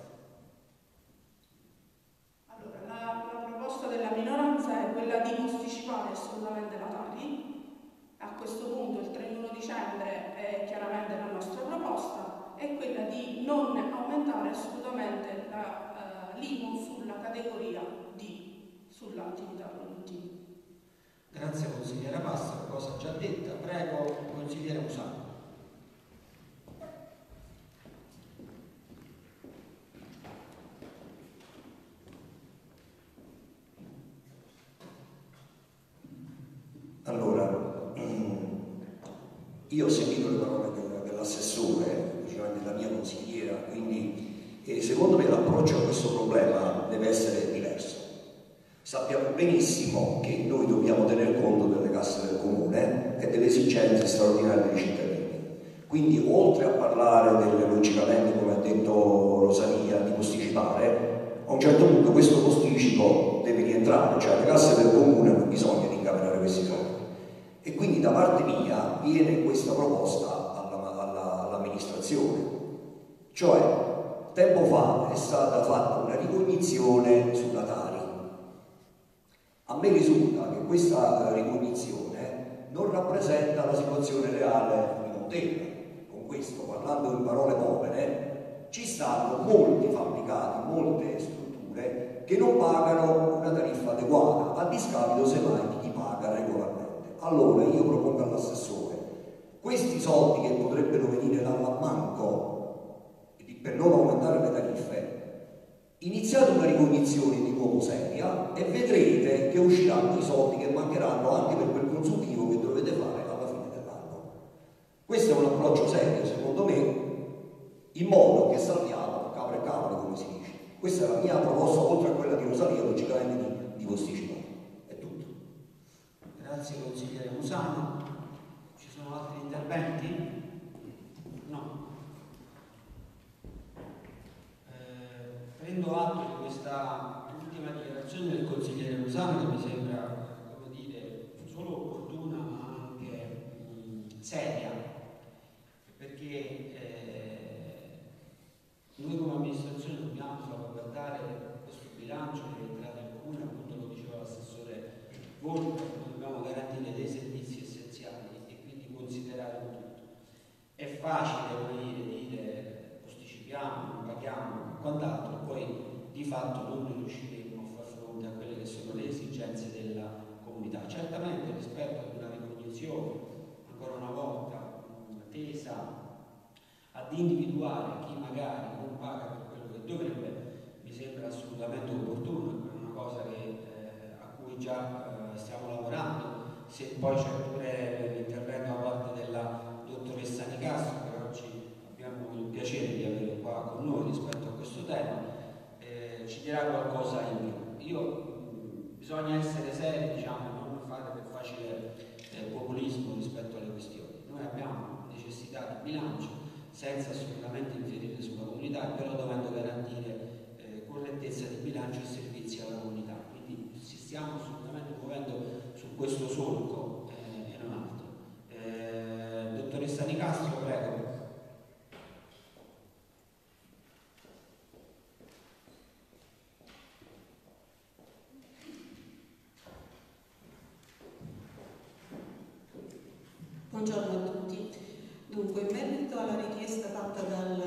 Allora, la proposta della minoranza è quella di posticipare assolutamente la Tari. A questo punto il 31 dicembre è chiaramente la nostra proposta, è quella di non aumentare assolutamente l'IMU sulla categoria D, sull'attività produttiva. Grazie consigliera Passa, cosa già detta. Prego, consigliere Musano. Allora, io ho sentito le parole dell'assessore, logicamente della mia consigliera, quindi secondo me l'approccio a questo problema deve essere diverso. Sappiamo benissimo che noi dobbiamo tener conto delle casse del comune e delle esigenze straordinarie dei cittadini. Quindi, oltre a parlare logicamente, come ha detto Rosalia, di posticipare, a un certo punto questo posticipo deve rientrare, cioè le casse del comune non bisogna incamerare questi soldi. E quindi da parte mia viene questa proposta all'amministrazione, cioè tempo fa è stata fatta una ricognizione sulla Tari. A me risulta che questa ricognizione non rappresenta la situazione reale di Montella. Con questo, parlando in parole povere, ci stanno molti fabbricati, molte strutture che non pagano una tariffa adeguata, a discapito semmai di chi paga regolarmente. Allora io propongo all'assessore questi soldi che potrebbero venire dall'ammanco per non aumentare le tariffe, iniziate una ricognizione di nuovo seria e vedrete che usciranno i soldi che mancheranno anche per quel consuntivo che dovete fare alla fine dell'anno. Questo è un approccio serio, secondo me, in modo che salviamo capre e cavolo, come si dice. Questa è la mia proposta, oltre a quella di Rosalia, logicamente di posticipare. È tutto. Grazie consigliere Musano. Ci sono altri interventi? No. Prendo atto di questa ultima dichiarazione del consigliere Musano, che mi sembra, come dire, non solo opportuna ma anche seria, perché noi come amministrazione dobbiamo salvaguardare questo bilancio delle entrate del comune, appunto lo diceva l'assessore Volpe, dobbiamo garantire dei servizi essenziali e quindi considerare tutto. È facile dire posticipiamo, non paghiamo, quant'altro, poi di fatto non riusciremo a far fronte a quelle che sono le esigenze della comunità. Certamente rispetto ad una ricognizione, ancora una volta, tesa ad individuare chi magari non paga per quello che dovrebbe, mi sembra assolutamente opportuno, è una cosa a cui già stiamo lavorando. Se poi c'è pure l'intervento da parte della dottoressa Nicastro, che oggi abbiamo il piacere di avere qua con noi rispetto a questo tema, ci dirà qualcosa in più. Bisogna essere seri, diciamo, non fare per facile populismo rispetto alle questioni. Noi abbiamo necessità di bilancio senza assolutamente infierire sulla comunità, però dovendo garantire correttezza di bilancio e servizi alla comunità. Quindi ci stiamo assolutamente muovendo su questo solco e non altro. Dottoressa Nicastro, prego. Buongiorno a tutti. Dunque, in merito alla richiesta fatta dal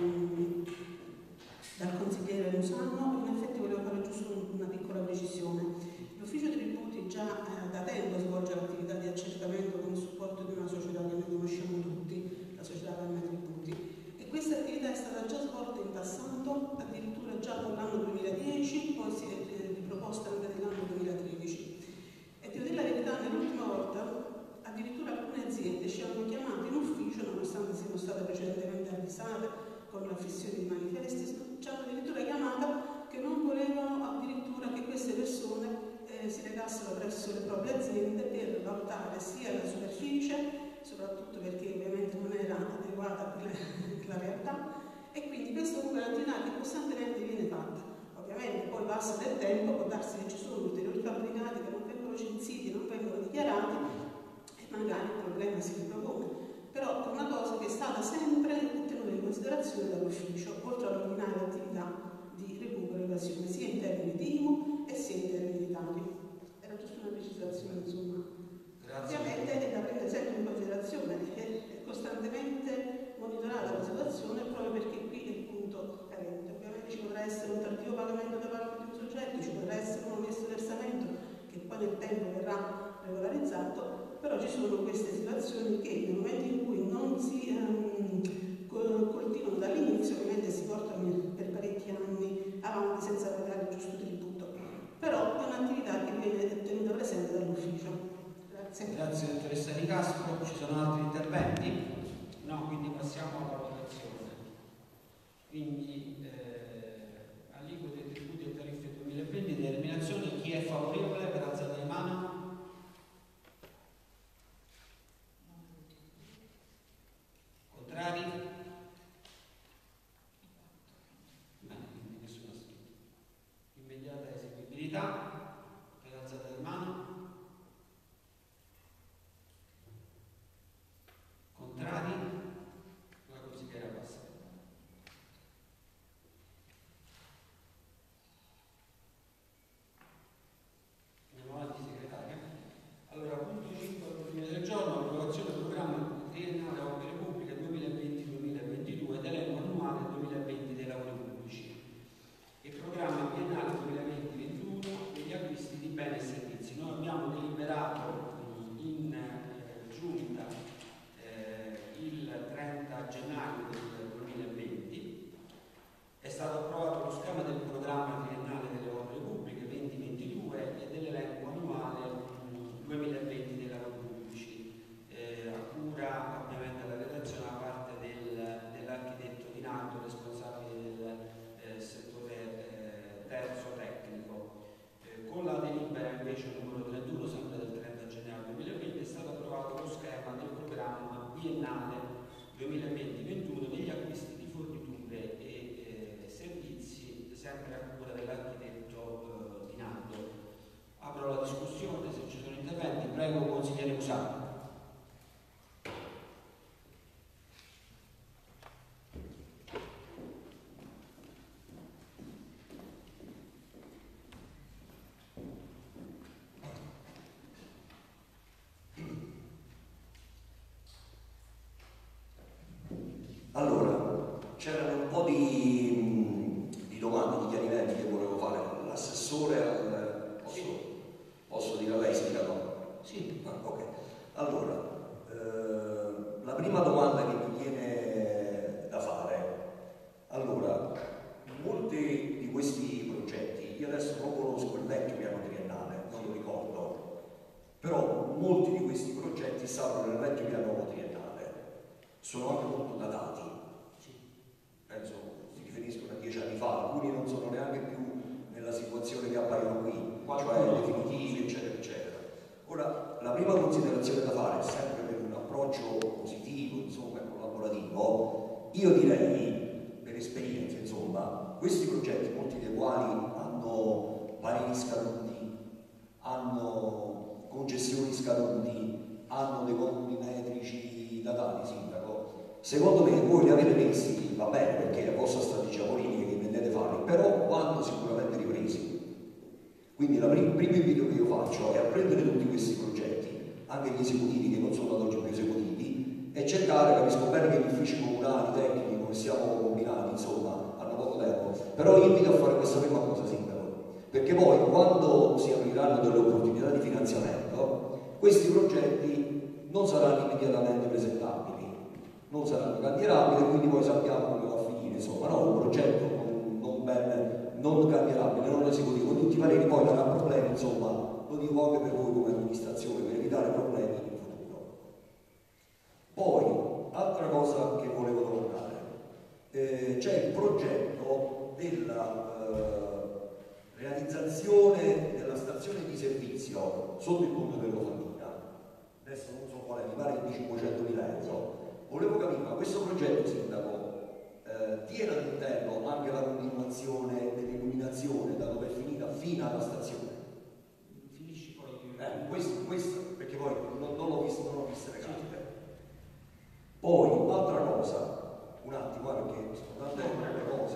consigliere Musano, in effetti volevo fare giusto una piccola precisione. L'ufficio tributi già da tempo svolge l'attività di accertamento con il supporto di una società che noi conosciamo tutti, la società Palma Tributi, e questa attività è stata già svolta in passato, addirittura già con l'anno 2010, poi si è riproposta anche nell'anno 2013. E devo dire la verità, nell'ultima volta addirittura alcune aziende ci hanno chiamato in ufficio, nonostante siano state precedentemente avvisate con la fissione di manifesti, ci hanno addirittura chiamato che non volevano addirittura che queste persone si recassero presso le proprie aziende per valutare sia la superficie, soprattutto perché ovviamente non era adeguata alla realtà, e quindi questa comunque è un'attività che costantemente viene fatta. Ovviamente poi passa del tempo, può darsi che ci sono ulteriori fabbricati che non vengono censiti, non vengono dichiarati, magari il problema si ripropone, però è una cosa che è stata sempre tenuta in considerazione dall'ufficio, oltre all'ordinaria attività di recupero e evasione, sia in termini di IMU e sia in termini di tagli. Era giusto una precisazione, insomma. Grazie. Ovviamente è da prendere sempre in considerazione, è costantemente monitorata la situazione proprio perché qui è il punto carente. Ovviamente ci potrà essere un tardivo pagamento da parte di un soggetto, ci potrà essere un omesso versamento che poi nel tempo verrà regolarizzato, però ci sono queste situazioni che nel momento in cui non si coltivano dall'inizio ovviamente si portano per parecchi anni avanti senza pagare il giusto tributo, però è un'attività che viene tenuta presente dall'ufficio. Grazie. Grazie dottoressa Nicastro. Ci sono altri interventi? No, quindi passiamo alla votazione. Quindi aliquote, tributi e tariffe 2020, determinazione. Chi è favorevole per alzata di mano? Contrari? Bene, quindi nessuno assunto. Immediata eseguibilità per alzata di mano. Contrari? La consigliera passa. Andiamo avanti, segretaria. Allora, punto 5 all'ordine del giorno, approvazione del programma triennale opere pubbliche 2020-2022 ed elenco annuale 2020 dei lavori pubblici e programma biennale 2020-2021 degli acquisti di beni e servizi. Noi abbiamo deliberato in giunta il 30 gennaio del 2020, è stato approvato lo schema del programma triennale delle opere pubbliche 2022 e dell'elenco annuale 2020 dei lavori pubblici, a cura ovviamente la redazione da parte dell'architetto Dinardo, responsabile del settore terzo tecnico. Con la delibera invece numero 31, sempre del 30 gennaio 2020, è stato approvato lo schema del programma biennale 2020-2021 degli acquisti di forniture e servizi, sempre a cura dell'architetto Dinardo. Apro la discussione, se ci sono interventi, prego consigliere Musano. Allora, c'erano un po' di domande, di chiarimenti che volevo fare. L'assessore, posso dire a lei, spiegato? Sì. Ok. Allora, la prima domanda che mi viene da fare, allora, molti di questi progetti, io adesso non conosco il vecchio piano triennale, non lo ricordo, però molti di questi progetti stavano nel vecchio piano triennale. Sono anche molto datati, penso si riferiscono a 10 anni fa, alcuni non sono neanche più nella situazione che appaiono qui, cioè definitivi, eccetera, eccetera. Ora, la prima considerazione da fare è sempre per un approccio positivo, insomma, collaborativo. Io direi, per esperienza, Secondo me voi li avete messi, va bene, perché è la vostra strategia politica che intendete farli, però quando sicuramente ripresi. Quindi il primo invito che io faccio è a prendere tutti questi progetti, anche gli esecutivi che non sono ad oggi più esecutivi, e cercare, capisco bene che gli uffici comunali, tecnici, come siamo combinati, insomma, hanno poco tempo, però io invito a fare questa prima cosa, sindaco, perché poi quando si apriranno delle opportunità di finanziamento, questi progetti non saranno immediatamente presentabili, non saranno candierabili, quindi poi sappiamo come va a finire, insomma, no, un progetto non candierabile, non esecutivo, con tutti i pareri poi darà problemi, insomma, lo dico anche per voi come amministrazione, per evitare problemi in futuro. Poi, altra cosa che volevo domandare, c'è il progetto della realizzazione della stazione di servizio sotto il ponte della Famiglia, adesso non so qual è, mi pare di 500.000 euro. Volevo capire, ma questo progetto, sindaco, tiene all'interno anche la continuazione dell'illuminazione da dove è finita fino alla stazione? Finisci poi Questo perché poi non l'ho visto, non ho visto le carte. Poi, altra cosa, un attimo, perché sono tante le cose.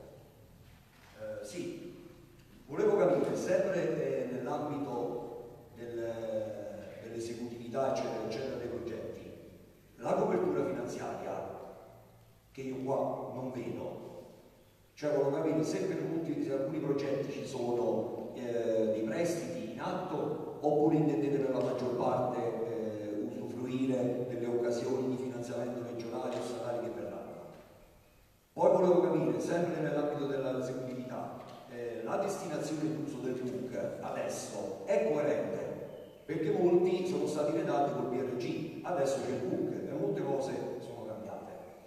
Sì, volevo capire, sempre nell'ambito dell'esecutività, eccetera, eccetera, dei progetti, la copertura finanziaria, che io qua non vedo, cioè volevo capire se per alcuni progetti ci sono dei prestiti in atto oppure intendete per la maggior parte usufruire delle occasioni di finanziamento regionali o statali che verranno. Poi volevo capire, sempre nell'ambito dell'esecutività, la destinazione d'uso del MUC adesso è coerente, perché molti sono stati redatti col BRG, adesso c'è il MUC e molte cose sono cambiate.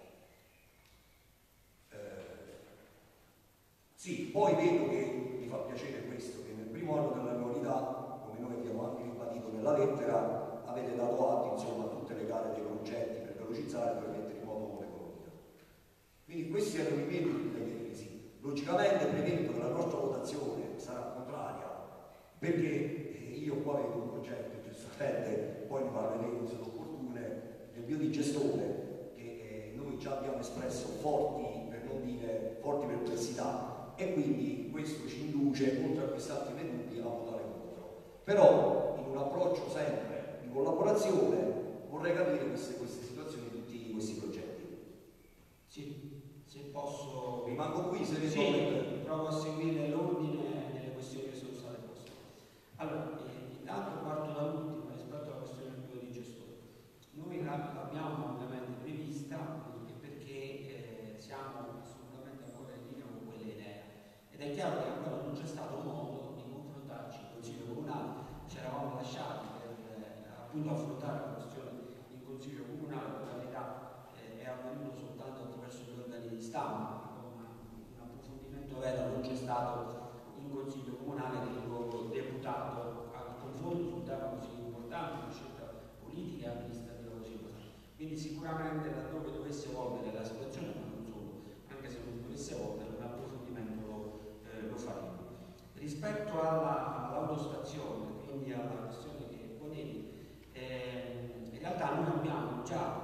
Sì, poi vedo che mi fa piacere questo, che nel primo anno dell'annualità, come noi abbiamo anche ribadito nella lettera, avete dato atto, insomma, a tutte le gare dei progetti per velocizzare e per mettere in moto l'economia. Quindi questi erano i metodi da sì. Logicamente premetto che la nostra votazione sarà contraria, perché io qua vedo un progetto, giustamente, poi ne parleremo se opportune, del biodigestore, che noi già abbiamo espresso forti, per non dire forti perplessità, e quindi questo ci induce, oltre a questi altri dubbi, a votare contro. Però, in un approccio sempre di collaborazione, vorrei capire queste situazioni di tutti questi progetti. Sì, se posso... Rimango qui, se ne sì, provo a seguire l'ordine delle questioni che sono state poste. Allora, intanto parto dall'ultimo rispetto alla questione del biodigestore. Noi l'abbiamo ovviamente prevista perché siamo assolutamente ancora in linea con quelle idee. Ed è chiaro che ancora non c'è stato modo di confrontarci in Consiglio Comunale, ci eravamo lasciati per appunto affrontare la questione in Consiglio Comunale, in realtà è avvenuto soltanto attraverso gli organi di stampa, un approfondimento vero non c'è stato in Consiglio Comunale che il luogo deputato al confronto su un tema così importante, una scelta politica e amministrativa così importante. Quindi sicuramente laddove dovesse evolvere la situazione, ma non solo, anche se non dovesse evolvere, un approfondimento lo faremo. Rispetto all'autostazione, quindi alla questione che ponevi, in realtà noi abbiamo già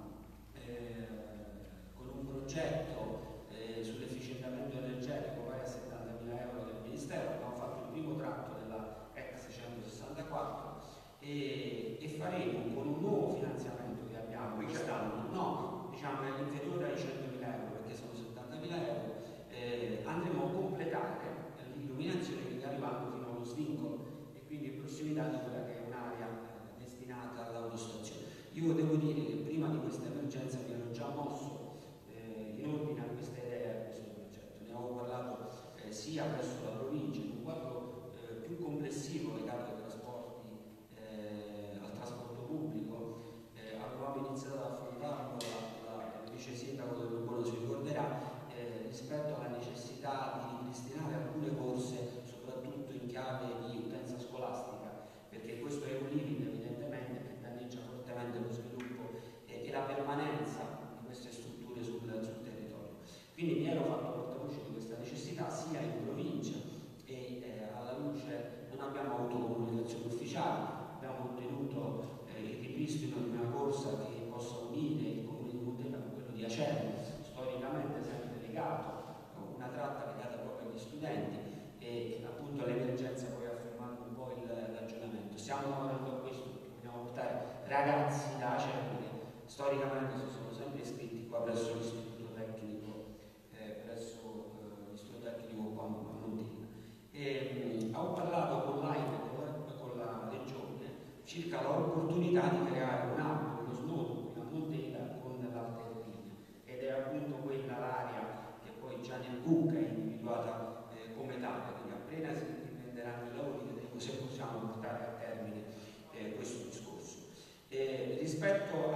con un progetto sull'efficientamento energetico pari a 70.000 euro del Ministero, abbiamo fatto il primo tratto della EC 664 e faremo con un nuovo finanziamento che abbiamo quest'anno, no, diciamo è inferiore ai 100.000 euro perché sono 70.000 euro, andremo a completare l'illuminazione che arrivando fino allo svincolo e quindi in prossimità di quella che è un'area destinata all'autostazione. Io devo dire che prima di questa emergenza mi ero già mosso in ordine a questa idea, a questo progetto. Ne avevo parlato sia presso la provincia, in un quadro più complessivo legato ai trasporti, al trasporto pubblico. Avevamo iniziato ad affrontarlo, il vice sindaco del Urbano si ricorderà, rispetto alla necessità di ripristinare alcune corse, soprattutto in chiave di utenza scolastica, perché questo è un limite evidentemente che danneggia fortemente lo sviluppo e la permanenza di queste strutture sul territorio. Quindi mi ero fatto portavoce di questa necessità sia in provincia e alla luce non abbiamo avuto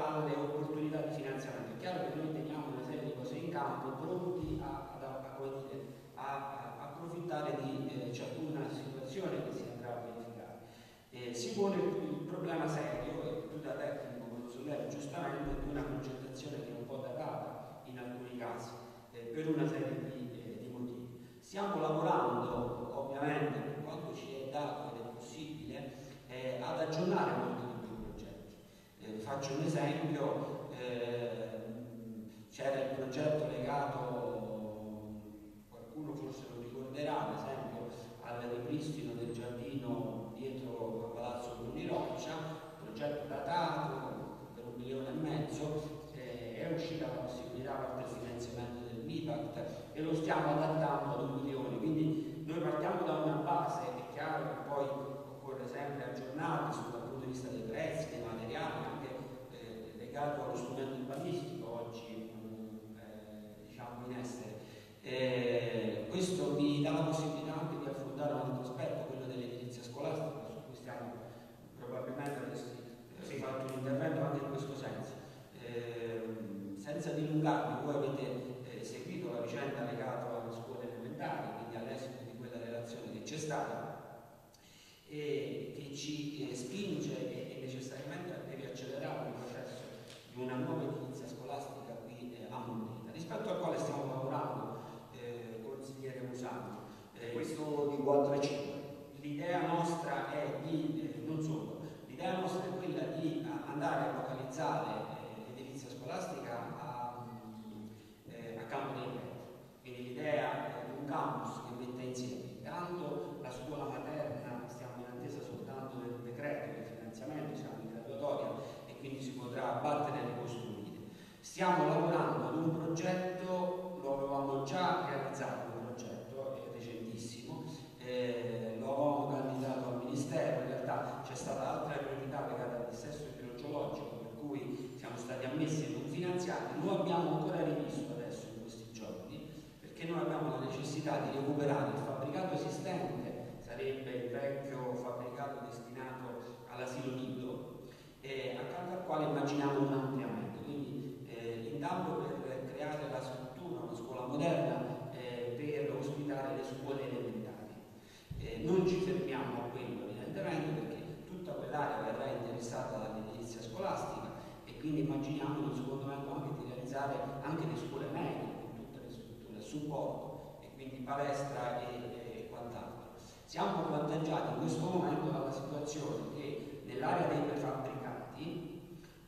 alle opportunità di finanziamento. È chiaro che noi teniamo una serie di cose in campo pronti a approfittare di ciascuna situazione che si andrà a verificare. Si pone il problema serio, e tu da tecnico lo sollevi giustamente, di una progettazione che è un po' datata in alcuni casi, per una serie di motivi. Stiamo lavorando, ovviamente, per quanto ci è dato ed è possibile, ad aggiornare molti di quei progetti. Faccio un esempio, c'era il progetto legato, qualcuno forse lo ricorderà, ad esempio, al ripristino del giardino dietro a Palazzo Bruni Roccia, progetto datato per 1,5 milioni, è uscita la possibilità, a parte il finanziamento del MIPACT, e lo stiamo adattando ad 1 milione. Quindi noi partiamo da una base, è chiaro che poi occorre sempre aggiornarli dal punto di vista dei prezzi, dei materiali, anche legato allo strumento urbanistico oggi diciamo in essere. Questo mi dà la possibilità anche di affrontare un altro aspetto, quello dell'edilizia scolastica, su cui stiamo probabilmente fatto un intervento anche in questo senso. Senza dilungarmi, voi avete seguito la vicenda legata alle scuole elementari, quindi all'esito di quella relazione che c'è stata, e che ci spinge e necessariamente deve accelerare il processo di una nuova edilizia scolastica qui a Montina, rispetto al quale stiamo lavorando, consigliere Musano. Questo di 4 e 5. L'idea nostra è di, non solo, l'idea nostra è quella di andare a localizzare l'edilizia scolastica a Campo dei Leoni. Quindi l'idea di un campus che metta insieme intanto la scuola materna, stiamo in attesa soltanto del decreto del finanziamento, siamo in graduatoria e quindi si potrà abbattere e ricostruire. Stiamo lavorando ad un progetto, lo avevamo già realizzato, un progetto recentissimo, lo avevamo candidato al Ministero, in realtà c'è stata altra priorità legata al dissesto idrogeologico, per cui siamo stati ammessi e non finanziati. Lo abbiamo ancora rivisto adesso in questi giorni, perché noi abbiamo la necessità di recuperare il fabbricato esistente, sarebbe il vecchio fabbricato destinato all'asilo nido, accanto al quale immaginiamo un ampliamento. Quindi intanto per creare la struttura, una scuola moderna, per ospitare le scuole elementari. Non ci fermiamo a quello evidentemente, perché tutta quell'area verrà interessata dall'edilizia scolastica e quindi immaginiamo in un secondo momento anche di realizzare anche le scuole medie con tutte le strutture a supporto, e quindi palestra e quant'altro. Siamo avvantaggiati in questo momento dalla situazione che nell'area dei prefabbricati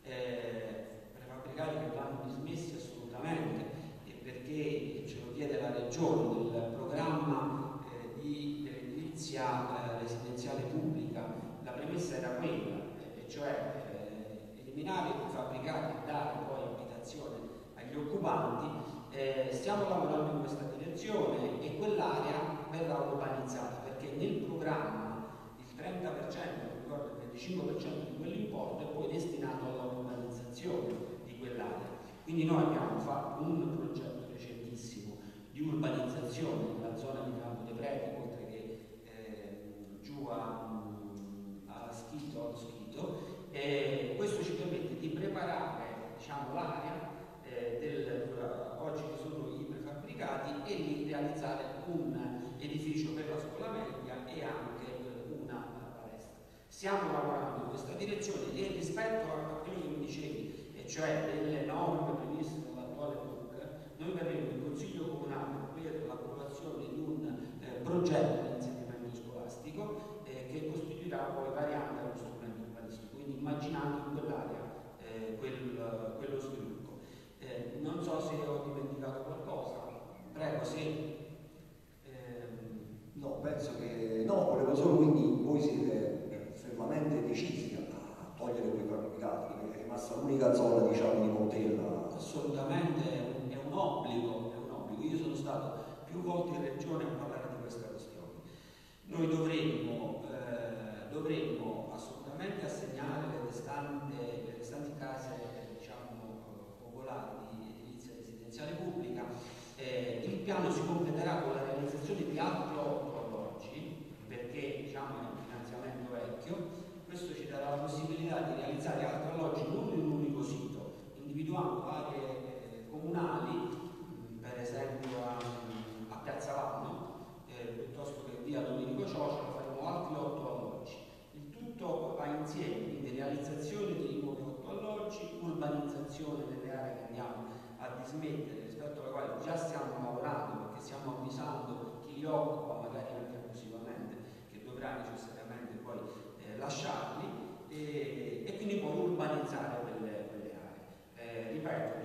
che vanno dismessi assolutamente, perché ce lo chiede la Regione del programma dell'edilizia residenziale pubblica. La premessa era quella, e cioè eliminare i prefabbricati e dare poi abitazione agli occupanti. Stiamo lavorando in questa direzione e quell'area verrà urbanizzata, perché nel programma il 30%, ricordo il 25% di quell'importo è poi destinato alla urbanizzazione di quell'area. Quindi noi abbiamo fatto un progetto recentissimo di urbanizzazione nella zona di Campo dei Preti, oltre che giù a Schito, allo Schito, e questo ci permette di preparare, diciamo, l'area oggi che sono i prefabbricati, e di realizzare un edificio per la scuola media e anche una palestra. Stiamo lavorando in questa direzione, e rispetto a quello che mi dicevi, e cioè delle norme previste dall'attuale PUC, noi verremo in Consiglio Comunale per l'approvazione di un progetto di insegnamento scolastico che costituirà poi variante allo strumento urbanistico, quindi immaginando in quell'area quello sviluppo. Non so se ho dimenticato qualcosa, prego, se... No, penso che no, volevo solo, quindi voi siete fermamente decisi a togliere quei fabbricati, è rimasta l'unica zona, diciamo, di Montella. Assolutamente, è un obbligo, io sono stato più volte in Regione a parlare di questa questione. Noi dovremmo assolutamente assegnare le restanti case, diciamo, popolari di edilizia residenziale pubblica. Il piano si completerà con la realizzazione di altro alloggi, perché, diciamo, è un finanziamento vecchio. Questo ci darà la possibilità di realizzare altri alloggi non in un unico sito, riqualificazione delle aree che andiamo a dismettere, rispetto alle quali già stiamo lavorando, perché stiamo avvisando chi li occupa, magari anche abusivamente, che dovrà necessariamente poi lasciarli, e quindi poi urbanizzare quelle aree. Ripeto,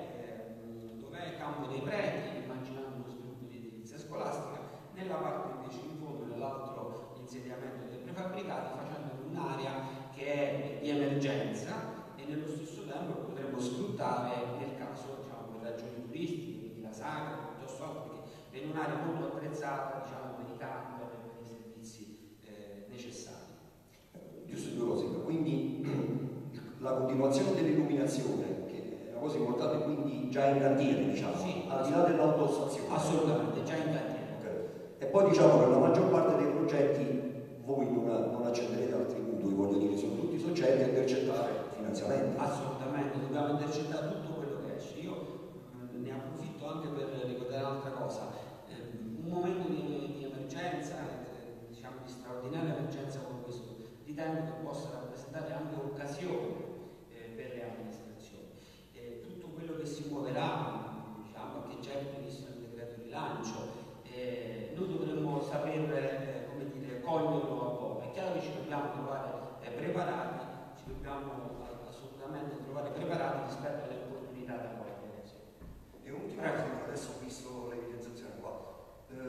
dov'è Campo dei Preti, immaginando uno sviluppo di edilizia scolastica, nella parte invece in fondo, nell'altro insediamento dei prefabbricati, facendo un'area che è di emergenza e nello stesso tempo potremmo sfruttare nel caso, diciamo, per ragioni turistiche, quindi la Sagra, piuttosto altro, perché è un'area molto attrezzata, diciamo, per i camper e per i servizi necessari. Giusto due cose, quindi la continuazione dell'illuminazione, che è una cosa importante, quindi già in cantiere, diciamo, sì, al di là dell'autostazione. Assolutamente, già in cantiere. E poi diciamo per la maggior parte dei progetti voi non accenderete altri mutui, voglio dire, sono tutti soggetti a intercettare finanziamenti. Assolutamente, dobbiamo intercettare tutto quello che esce. Io ne approfitto anche per ricordare un'altra cosa. Un momento di emergenza, diciamo di straordinaria emergenza come questo, ritengo che possa rappresentare anche occasione per le amministrazioni. Tutto quello che si muoverà, diciamo, che già è previsto nel decreto rilancio, noi dovremmo saper come dire, coglierlo a poco. È chiaro che ci dobbiamo trovare preparati, ci dobbiamo assolutamente trovare preparati rispetto alle opportunità da cogliere. E un'ultima cosa, adesso ho visto l'evidenziazione qua,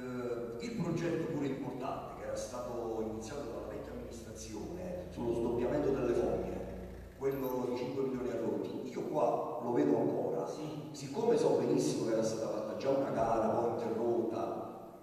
il progetto pure importante che era stato iniziato dalla vecchia amministrazione sullo sdoppiamento delle fogne, quello di 5 milioni a rotti, io qua lo vedo ancora, Sì. Siccome so benissimo che era stata fatta già una gara, poi interrotta,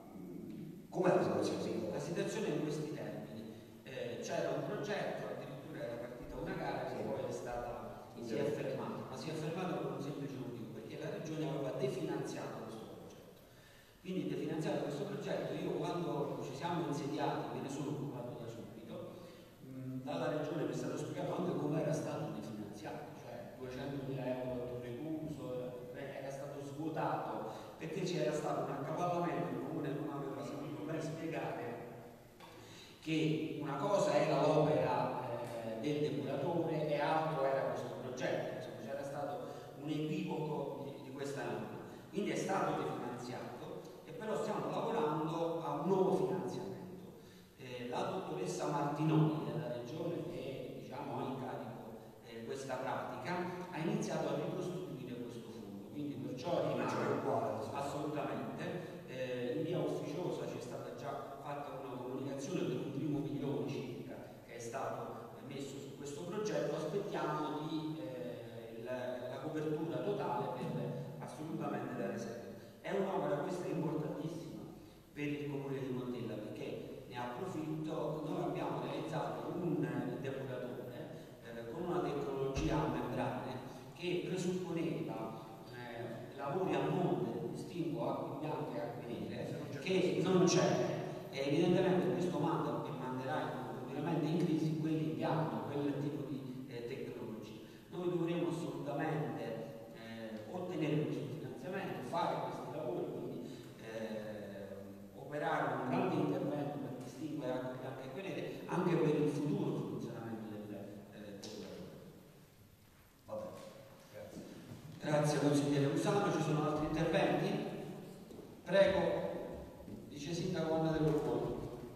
com'è la situazione? La situazione è in questi termini. C'era un progetto, addirittura era partita una gara che poi si è fermata, ma si è fermata per un semplice motivo, perché la Regione aveva definanziato questo progetto. Quindi definanziato questo progetto, io quando ci siamo insediati, me ne sono occupato da subito, dalla Regione mi è stato spiegato anche come era stato definanziato, cioè 200.000 euro a Torre Cuso, era stato svuotato perché c'era stato un accavallamento, il comune non aveva saputo ben spiegare che una cosa era l'opera del depuratore e altro era questo progetto, insomma c'era stato un equivoco di questa natura, quindi è stato definanziato e però stiamo lavorando a un nuovo finanziamento. La dottoressa Martinoni della Regione, che diciamo ha in carico questa pratica, ha iniziato a ricostruire questo fondo, quindi perciò rimane assolutamente. In via ufficiosa c'è stata già fatta una comunicazione per un primo milione circa che è stato messo su questo progetto, aspettiamo la copertura totale per assolutamente dare seguito. È un'opera questa importantissima per il comune di Montella, perché ne approfitto, noi abbiamo realizzato un depuratore con una tecnologia a membrane che presupponeva lavori a monte, distinguo acque bianche e acque nere, che non c'è, e evidentemente questo manderà continuamente in crisi quell'impianto, quel tipo di tecnologia. Noi dovremo assolutamente ottenere questo finanziamento, fare questi lavori, quindi operare un grande intervento per distinguere acque bianche e acque nere, anche per il futuro funzionamento del depuratore. Va bene, grazie. Grazie consigliere Lusano, ci sono altri interventi? Prego, vice sindaco Anna dell'Orpolo.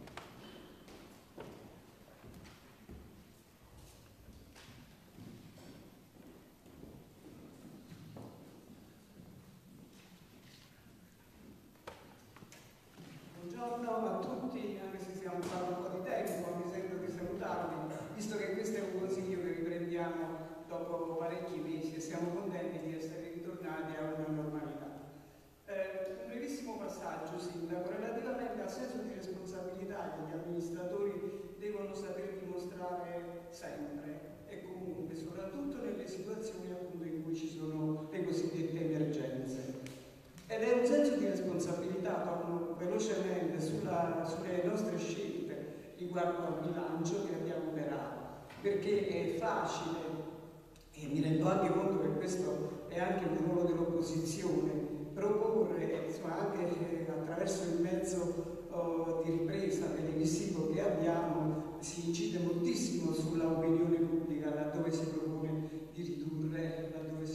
Buongiorno a tutti, anche se stiamo parlando un po' di tempo, mi sento di salutarvi, visto che questo è un consiglio che riprendiamo dopo parecchi mesi e siamo contenti di essere ritornati a una normalità. Un brevissimo passaggio, Sindaco, relativamente al senso di responsabilità che gli amministratori devono saper dimostrare sempre e comunque, soprattutto nelle situazioni appunto in cui ci sono le cosiddette emergenze. Ed è un senso di responsabilità, torno velocemente sulle nostre scelte riguardo al bilancio che abbiamo operato, perché è facile, e mi rendo anche conto che questo è anche un ruolo dell'opposizione, proporre, insomma, anche attraverso il mezzo di ripresa televisivo che abbiamo, si incide moltissimo sulla opinione pubblica laddove si propone di ridurre, laddove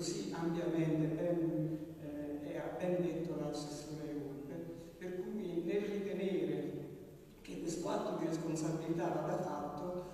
così ampiamente ha ben detto l'assessore Urbe, per cui nel ritenere che questo atto di responsabilità vada fatto,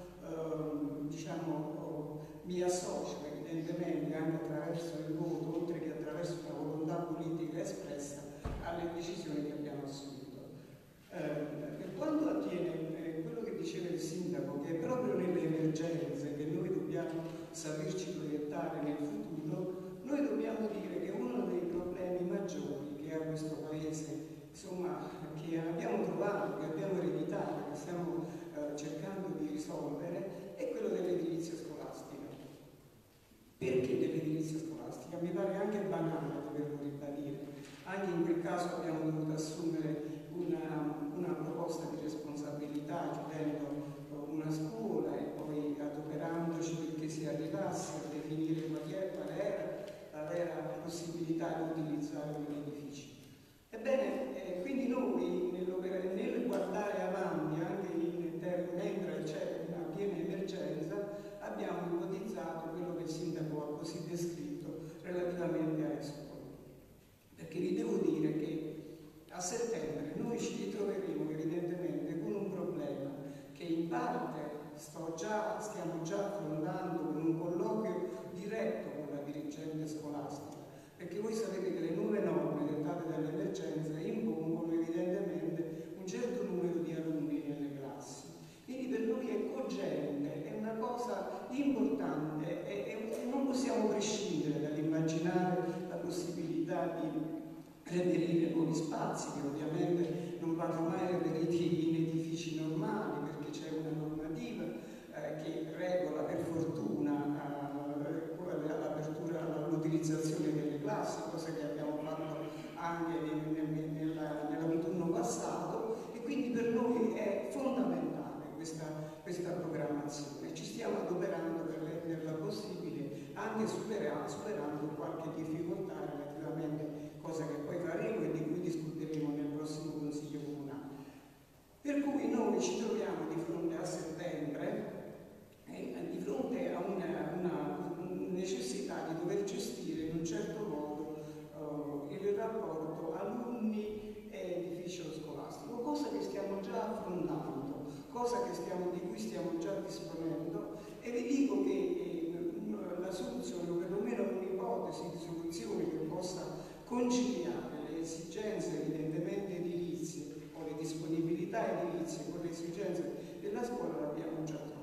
mi associo evidentemente anche attraverso il voto, oltre che attraverso la volontà politica espressa, alle decisioni che abbiamo assunto. Per quanto attiene quello che diceva il sindaco, che è proprio nelle emergenze che noi dobbiamo saperci proiettare nel futuro, noi dobbiamo dire che uno dei problemi maggiori che ha questo Paese, insomma, che abbiamo trovato, che abbiamo ereditato, che stiamo cercando di risolvere, è quello dell'edilizia scolastica. Perché dell'edilizia scolastica? Mi pare anche banale doverlo ribadire. Anche in quel caso abbiamo dovuto assumere una proposta di responsabilità, chiudendo una scuola e poi adoperandoci perché si arrivasse a definire qual era la vera possibilità di utilizzare quegli edifici. Ebbene, quindi noi nel guardare avanti, anche mentre c'è una piena emergenza, abbiamo ipotizzato quello che il sindaco ha così descritto relativamente a Espoli. Perché vi devo dire che a settembre noi ci ritroveremo evidentemente con un problema che in parte stiamo già affrontando con un colloquio diretto con la dirigente scolastica, perché voi sapete che le nuove norme dettate dall'emergenza impongono evidentemente un certo numero di alunni nelle classi. Quindi per noi è cogente, è una cosa importante e non possiamo prescindere dall'immaginare la possibilità di reperire nuovi spazi, che ovviamente non vanno mai reperiti in edifici normali, perché c'è una normativa che regola per fortuna l'apertura, l'utilizzazione delle classi, cosa che abbiamo fatto anche nell'autunno passato, e quindi per noi è fondamentale questa programmazione. Ci stiamo adoperando per renderla possibile, anche superando qualche difficoltà relativamente, cosa che poi faremo e di cui discuteremo nel prossimo Consiglio Comunale. Per cui noi ci troviamo di fronte a settembre, di fronte a una necessità di dover gestire in un certo modo il rapporto alunni e edificio scolastico, cosa che stiamo già affrontando, di cui stiamo già disponendo, e vi dico che la soluzione, o perlomeno un'ipotesi di soluzione che possa conciliare le esigenze evidentemente edilizie o le disponibilità edilizie con le esigenze della scuola l'abbiamo già trovato.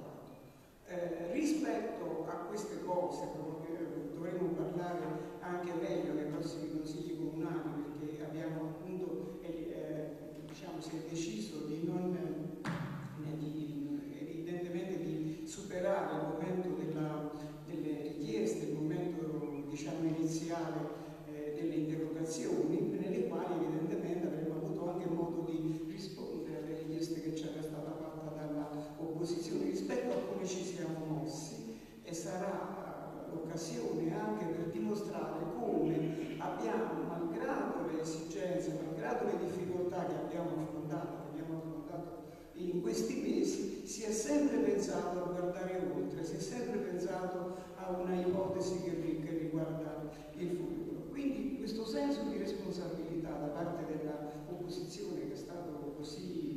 Rispetto a queste cose dovremo parlare anche meglio nei prossimi consigli comunali, perché abbiamo appunto si è deciso di non evidentemente di superare il momento delle richieste, il momento iniziale delle interrogazioni, nelle quali evidentemente avremmo avuto anche modo di rispondere alle richieste che c'era stata fatta dall'opposizione rispetto a come ci siamo mossi, e sarà l'occasione anche per dimostrare come abbiamo, malgrado le esigenze, malgrado le difficoltà che abbiamo affrontato in questi mesi, si è sempre pensato a guardare oltre, si è sempre pensato a una ipotesi che riguarda il futuro. Quindi questo senso di responsabilità da parte dell'opposizione, che è stato così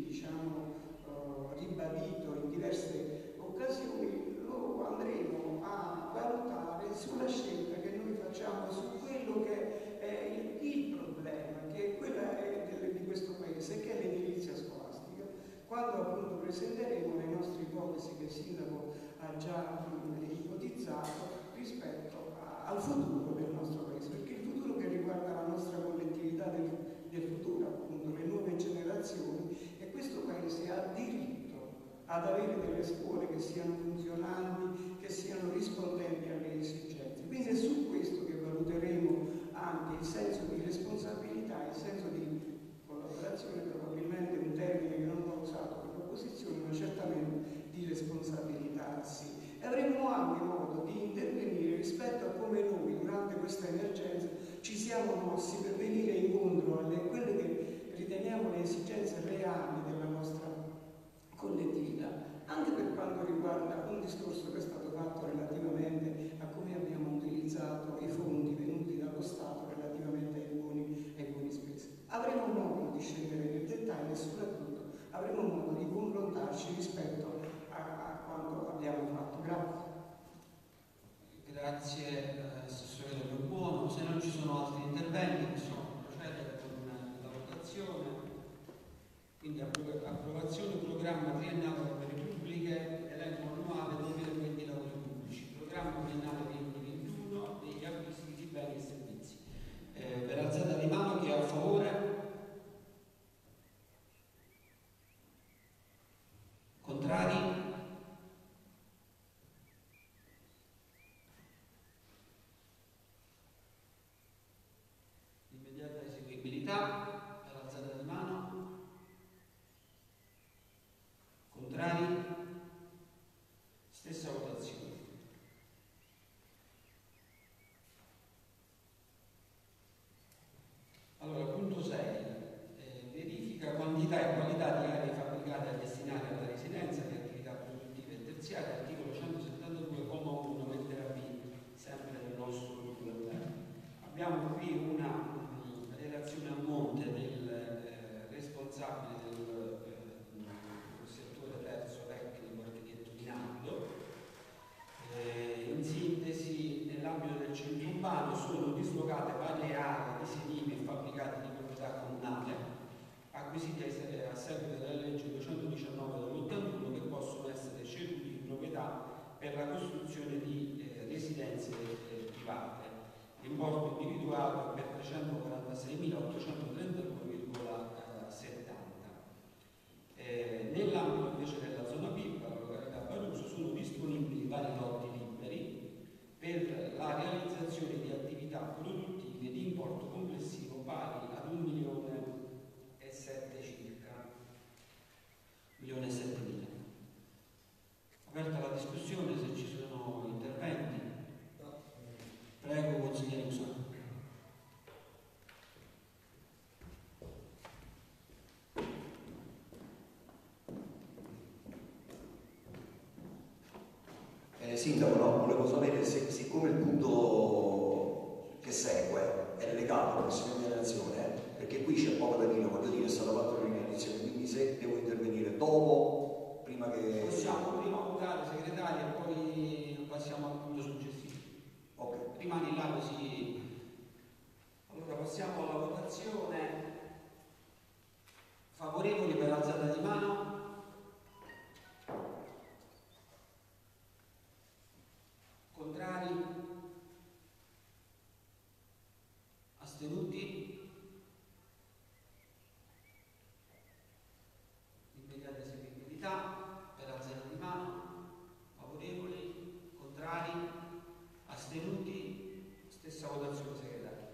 ribadito in diverse occasioni, lo andremo a valutare sulla scelta che noi facciamo su quello che è il problema, che è quella di questo Paese, che è l'edilizia scolastica. Quando appunto presenteremo le nostre ipotesi che il sindaco ha già ipotizzato rispetto al futuro del nostro Paese, perché il futuro che riguarda la nostra collettività del futuro, appunto le nuove generazioni, e questo Paese ha diritto ad avere delle scuole che siano funzionanti, che siano rispondenti alle esigenze. Quindi è su questo che valuteremo anche il senso di responsabilità, il senso di collaborazione, probabilmente un termine che non ho usato per l'opposizione, ma certamente di responsabilità, sì. E avremo anche modo di intervenire rispetto a come noi durante questa emergenza ci siamo mossi per venire incontro alle quelle che riteniamo le esigenze reali della nostra collettività, anche per quanto riguarda un discorso che è stato fatto relativamente a come abbiamo utilizzato i fondi attuazione programma triennale opere pubbliche, elenco annuale dei fermi di lavori pubblici, programma triennale 2021 degli acquisti di beni e servizi. Per alzata di mano, chi è a favore? Contrari? Immediata eseguibilità, per alzata di mano. Contrari? Stessa votazione. Allora, punto 6. Verifica quantità e qualità di aree fabbricate destinate alla residenza di attività produttive e terziarie, articolo 172,1 lettera B, sempre del nostro gruppo interno. Abbiamo qui una relazione a monte del responsabile del settore terzo tecnico architetto Minardo. In sintesi, nell'ambito del centro urbano sono dislocate varie aree di sedimi e fabbricati di proprietà comunale acquisiti a seguito della legge 219 dell'81, che possono essere ceduti in proprietà per la costruzione di residenze private. L'importo individuato è per 346.832,70. Nell'ambito invece della zona B, la località Baruso, sono disponibili vari lotti liberi per la realizzazione di attività produttive di importo complessivo pari ad 1.700.000 circa. 1.700.000. Aperta la discussione, se ci sono interventi. Prego, consigliere Usano. Sindaco, no, volevo sapere se, siccome il punto che segue è legato alla questione di alienazione, perché qui c'è poco da dire, voglio dire, è stata fatta l'alienazione, quindi se devo intervenire dopo, prima che... Possiamo prima votare segretaria e poi passiamo al punto successivo. Ok. Rimani là così. Allora passiamo alla votazione. Favorevoli per alzata di mano? Contrari? Astenuti? Immediata eseguibilità, per alzata di mano? Favorevoli? Contrari? Astenuti? Stessa votazione segretaria.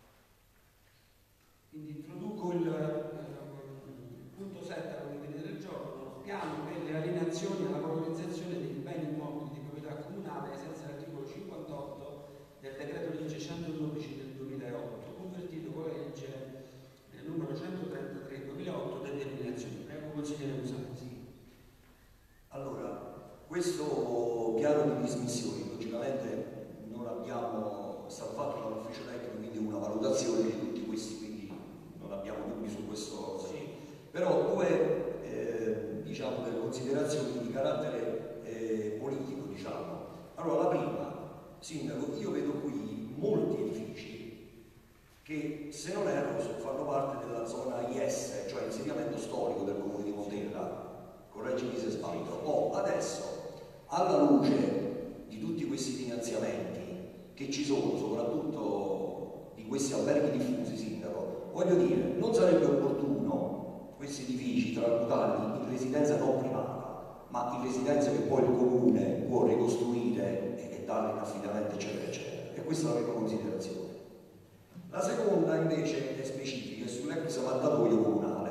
Quindi introduco il punto 7 all'ordine del giorno, piano per le alienazioni e la valorizzazione dei beni immobili di proprietà comunale ai sensi dell'articolo 58 del decreto legge 112 del 2008, convertito con la legge numero 133 del 2008, determinazioni. Prego, consigliere Musanzi. Allora, questo piano di dismissioni, logicamente non abbiamo, è stato fatto dall'ufficio tecnico, quindi una valutazione di tutti questi, quindi non abbiamo dubbi su questo. Sì. Però due diciamo delle considerazioni di carattere politico, diciamo. Allora, la prima, Sindaco, io vedo qui molti edifici che, se non erro, fanno parte della zona IS, cioè insediamento storico del comune di Montella, correggimi se sbaglio. Adesso, alla luce di tutti questi finanziamenti che ci sono, soprattutto di questi alberghi diffusi, Sindaco, voglio dire, non sarebbe opportuno questi edifici tramutarli in residenza non privata, ma in residenza che poi il comune può ricostruire e darle in affidamento, eccetera, eccetera. E questa è la prima considerazione. La seconda invece è specifica, è sull'ex mandatorio comunale.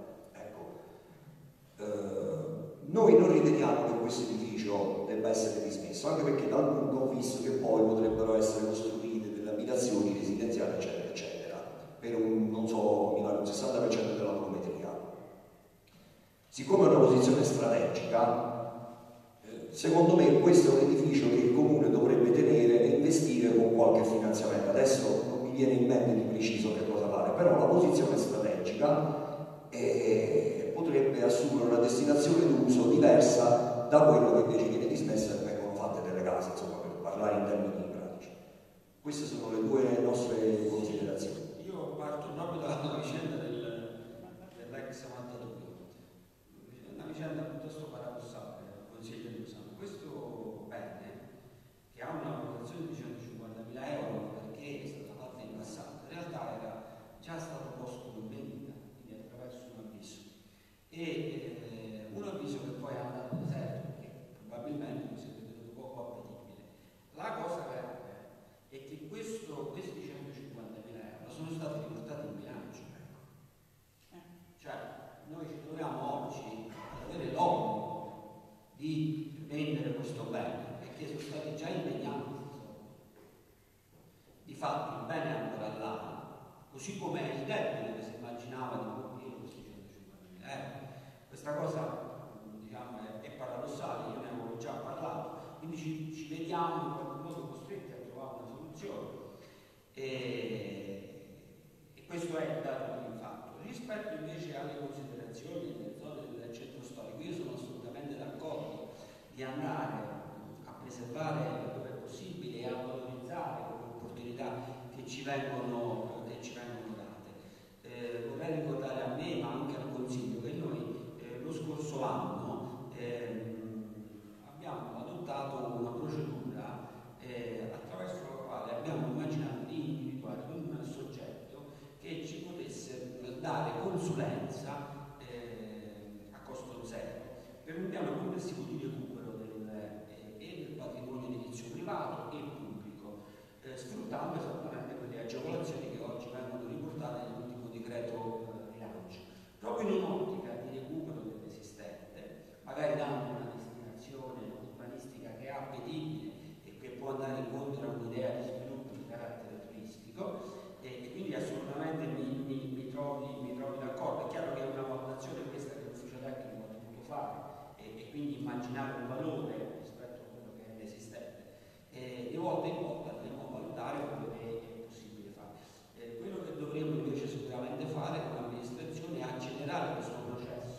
Ecco, noi non riteniamo che questo edificio debba essere dismesso, anche perché da un punto ho visto che poi potrebbero essere costruite delle abitazioni residenziali, eccetera, eccetera, per un, non so, mi pare un 60% della volumetria. Siccome è una posizione strategica, secondo me questo è un edificio che il comune dovrebbe tenere e investire con qualche finanziamento. Adesso non mi viene in mente di preciso che cosa fare, però la posizione strategica potrebbe assumere una destinazione d'uso diversa da quello che invece viene dismesso e vengono fatte delle case, insomma, per parlare in termini pratici. Queste sono le due nostre considerazioni. Io parto proprio dalla vicenda dell'ex mandatorio. stati riportati in bilancio. Cioè, noi ci troviamo oggi ad avere l'obbligo di vendere questo bene perché sono stati già impegnati. Di fatto il bene è ancora là, così come il debito che si immaginava di coprire questi 150.000 euro. Questa cosa, diciamo, è paradossale, io ne avevo già parlato, quindi ci vediamo in qualche modo costretti a trovare una soluzione. E questo è il dato di fatto. Rispetto invece alle considerazioni delle zone del centro storico, io sono assolutamente d'accordo di andare a preservare dove è possibile e a valorizzare le opportunità che ci vengono date. Vorrei ricordare a me, ma anche al Consiglio, che noi lo scorso anno abbiamo adottato una procedura attraverso la quale abbiamo immaginato di individuare un soggetto che ci potesse dare consulenza a costo zero per un piano complessivo di recupero del patrimonio edilizio privato e pubblico, sfruttando esattamente quelle agevolazioni che oggi vengono riportate nell'ultimo decreto rilancio, proprio in un'ottica di recupero dell'esistente, magari dando una destinazione urbanistica che è appetibile e che può andare incontro a un'idea di sviluppo di carattere turistico, e quindi assolutamente mi trovi d'accordo. È chiaro che è una valutazione questa che l'ufficio tecnico ha dovuto fare e quindi immaginare un valore rispetto a quello che è l'esistente. Di volta in volta dobbiamo valutare quello che è possibile fare. Quello che dovremmo invece sicuramente fare come amministrazione è accelerare questo processo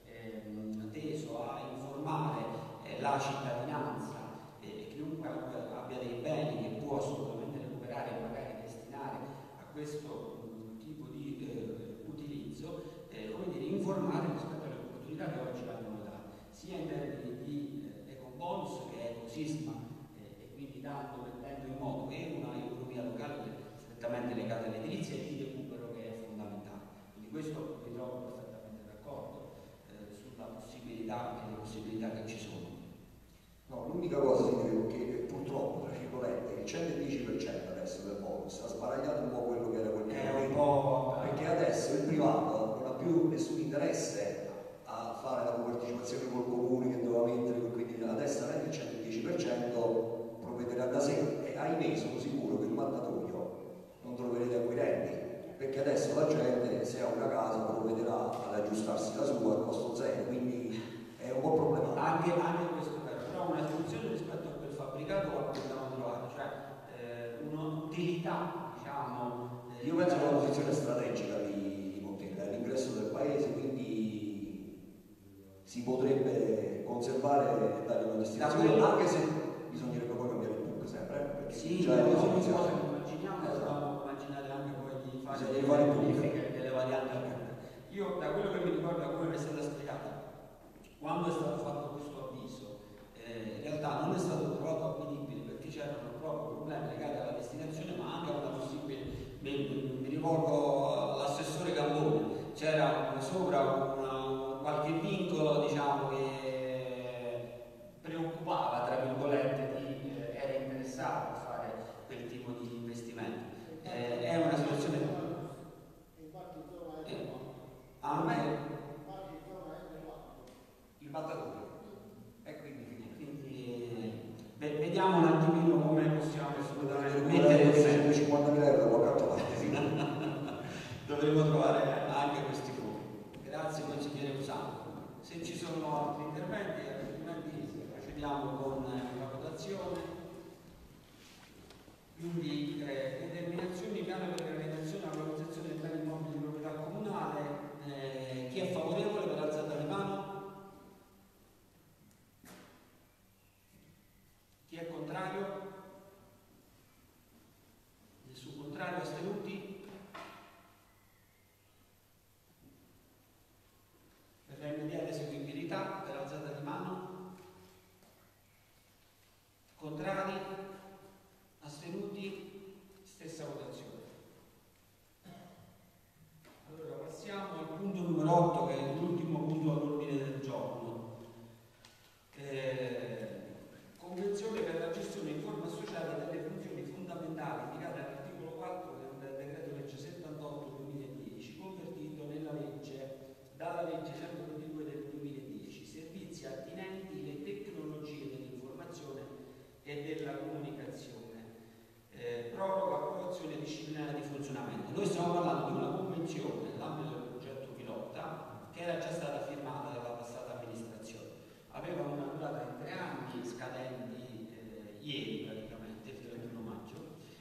teso a informare la cittadinanza e chiunque abbia dei beni che può assolutamente recuperare e magari destinare a questo tipo di utilizzo, come dire, informare rispetto alle opportunità che oggi vengono date, sia in termini di ecobonus che ecosisma, e quindi mettendo in moto una economia locale strettamente legata all'edilizia e di recupero che è fondamentale. Quindi questo mi trovo perfettamente d'accordo sulla possibilità e le possibilità che ci sono. No, l'unica cosa che purtroppo, tra virgolette, il 110% adesso del bonus ha sbaragliato un po' quello che era quel perché adesso il privato non ha più nessun interesse a fare la copartecipazione col comune che doveva mettere, quindi adesso avendo il 110% provvederà da sé, e ahimè sono sicuro che il mandatorio non troverete acquirenti, perché adesso la gente, se ha una casa, provvederà ad aggiustarsi la sua a costo zero, quindi è un po' problematico. Anche questo è vero, però una soluzione rispetto a quel fabbricato la dobbiamo trovare, cioè un'utilità, diciamo. Io penso che è una posizione strategica di Montella, è l'ingresso del paese, quindi si potrebbe conservare e dare una destinazione, anche se bisognerebbe poi cambiare il PUC sempre, perché sì, già le cose che immaginiamo dobbiamo immaginare anche poi di fare delle modifiche, delle varianti alternative. Io da quello che mi ricordo come mi è stata spiegata, quando è stato fatto questo avviso, in realtà non è stato trovato appetibile perché c'erano proprio problemi legati alla destinazione, ma anche a una possibile, mi rivolgo all'assessore Gamboni, c'era sopra qualche vincolo, diciamo, che preoccupava, tra virgolette, era interessato a fare quel tipo di investimento. È una situazione anche il mattatore, e quindi vediamo un attimino come possiamo assolutamente mettere 150.000 euro da qualche parte. Dovremo trovare anche questi punti. Grazie consigliere Usano. Se ci sono altri interventi, altrimenti procediamo con la votazione. Quindi determinazioni, piano per la realizzazione e la valorizzazione dei beni immobili di proprietà comunale. Chi è favorevole per alzata di mano? Chi è contrario? Nessun contrario, astenuti? Per la immediata eseguibilità, per alzata di mano? Noi stiamo parlando di una convenzione nell'ambito del progetto pilota che era già stata firmata dalla passata amministrazione. Aveva una durata di 3 anni, scadenti ieri praticamente, il 31 maggio,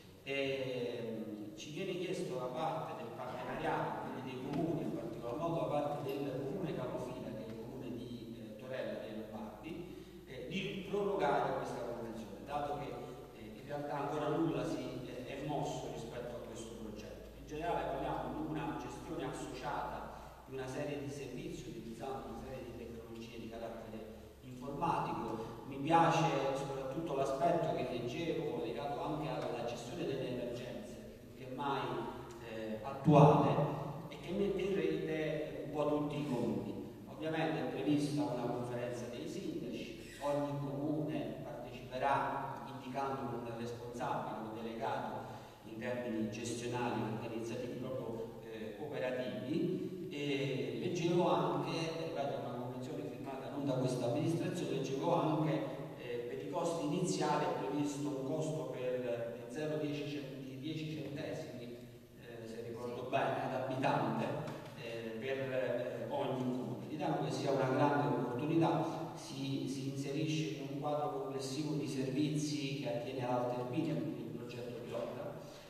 e ci viene chiesto da parte del partenariato, quindi dei comuni, in particolar modo da parte del comune capofila, che è il comune di Torella dei Lombardi, di prorogare questa convenzione, dato che in realtà ancora nulla si è mosso rispetto a questo progetto. In generale parliamo di una gestione associata di una serie di servizi utilizzando una serie di tecnologie di carattere informatico. Mi piace soprattutto l'aspetto che leggevo legato anche alla gestione delle emergenze, che è mai attuale e che mette in rete un po' tutti i comuni. Ovviamente è prevista una conferenza dei sindaci, ogni comune parteciperà indicando un responsabile, un delegato in termini gestionali, organizzativi, proprio operativi, e leggevo anche, ripeto, una convenzione firmata non da questa amministrazione, leggevo anche per i costi iniziali è previsto un costo per 0,10 centesimi, se ricordo bene, ad abitante per ogni comune. Diciamo che sia una grande opportunità, si inserisce in un quadro complessivo di servizi che attiene all'Alta Irpinia, quindi il progetto pilota,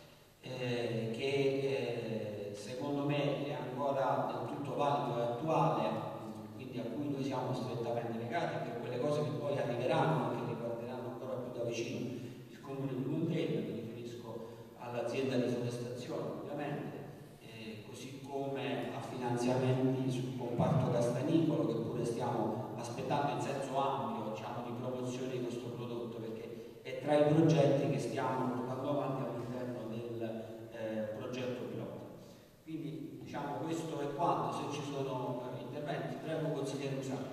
che secondo me è ancora del tutto valido e attuale, quindi a cui noi siamo strettamente legati, per quelle cose che poi arriveranno e che riguarderanno ancora più da vicino il comune di Montella. Mi riferisco all'azienda di forestazione, ovviamente, così come a finanziamenti sul comparto castanicolo, che pure stiamo aspettando in senso ampio, diciamo, di promozione di questo prodotto, perché è tra i progetti che stiamo portando avanti all'interno del progetto pilota. Quindi diciamo questo è quanto. Se ci sono interventi, prego consigliere Usano.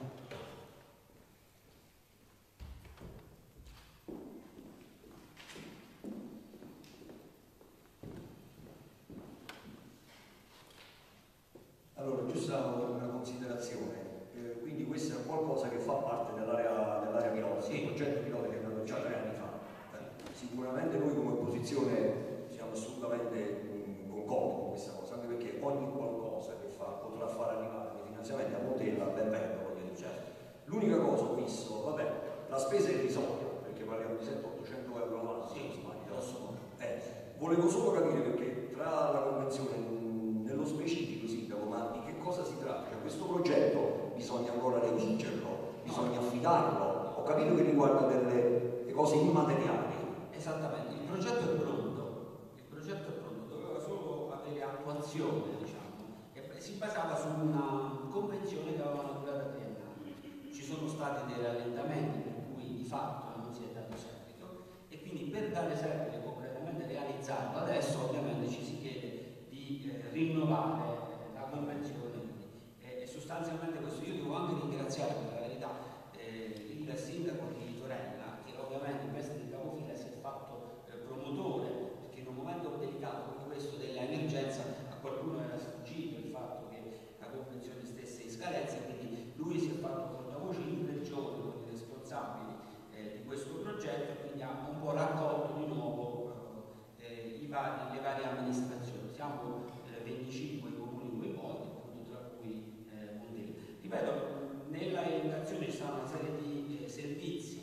Allora, giusto una considerazione, quindi questo è qualcosa che fa parte dell'area pilota, sì, il progetto pilota che è nato già 3 anni fa. Sicuramente noi come opposizione siamo assolutamente concordi con questa cosa, anche perché ogni qualcosa che potrà far arrivare dei finanziamenti a Montella ben venga, voglio dire. Certo. L'unica cosa ho visto, vabbè, la spesa è irrisoria, perché parliamo di 700-800 euro all'anno, se non sbaglio. Volevo solo capire, perché tra la convenzione nello specifico, sindaco, ma di che cosa si tratta? Cioè, questo progetto bisogna ancora revigerlo, bisogna affidarlo. Ho capito che riguarda delle cose immateriali. Esattamente, il progetto è pronto, doveva solo avere attuazione, diciamo, e si basava su una convenzione che aveva una durata triennale. Ci sono stati dei rallentamenti per cui di fatto non si è dato seguito, e quindi per dare seguito e concretamente realizzarlo adesso ovviamente ci si chiede di rinnovare la convenzione. E sostanzialmente questo. Io devo anche ringraziare per la verità il sindaco di Torella, che ovviamente in veste di capofila si è fatto promotore, perché in un momento delicato come questo dell'emergenza a qualcuno era sfuggito il fatto che la convenzione stesse in scadenza, e quindi lui si è fatto portavoce in regione con i responsabili di questo progetto, e quindi ha un po' raccolto di nuovo le varie amministrazioni. Siamo 25 i comuni coinvolti, appunto, tra cui Montella. Ripeto, nella elencazione ci sono una serie di servizi.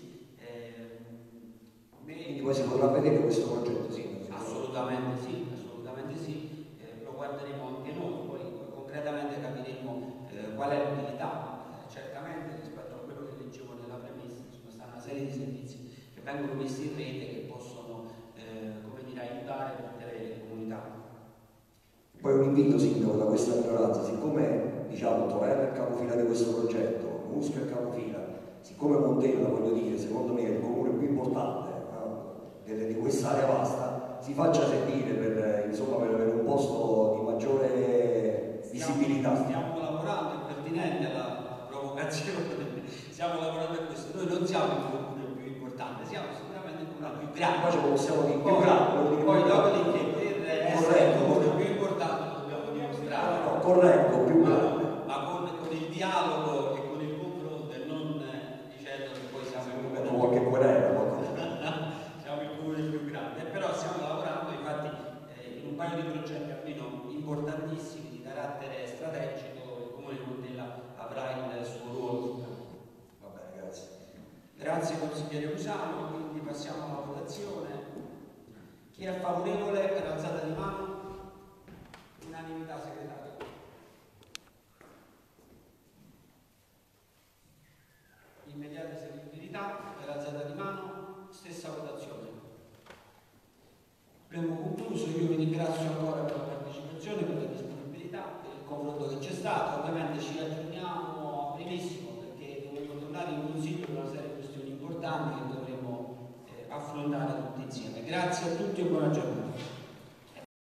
Quindi poi si potrà vedere questo progetto, sì? Assolutamente sì, lo guarderemo anche noi, poi concretamente capiremo qual è l'utilità. Certamente rispetto a quello che leggevo nella premessa, insomma, sta una serie di servizi che vengono messi in rete che possono come dire, aiutare tutte le comunità. Poi un invito, sindaco, da questa minoranza, siccome diciamo Torella è il capofila di questo progetto, Musca è il capofila, siccome Montella, voglio dire, secondo me è il comune più importante di quest'area vasta, si faccia sentire per avere un posto di maggiore visibilità. Stiamo lavorando, è pertinente la provocazione, stiamo lavorando a questo. Noi non siamo il comune più importante, siamo sicuramente il comune più grande. Poi ce lo possiamo dire più grande. Poi dopodiché per essere il comune più importante dobbiamo dimostrare. No, corretto, più grande. Ma con il dialogo e con il confronto, e non dicendo che poi siamo il comune qualche querela. Siamo il comune più grande, però stiamo lavorando, infatti in un paio di progetti almeno Chi è favorevole per alzata di mano? Unanimità, segretario. Immediata eseguibilità per alzata di mano, stessa votazione. Abbiamo concluso, io vi ringrazio ancora per la partecipazione, per la disponibilità, per il confronto che c'è stato. Ovviamente ci aggiorniamo a brevissimo perché dovremo tornare in consiglio per una serie di questioni importanti che dovremo affrontare tutti insieme. Grazie a tutti e buona giornata.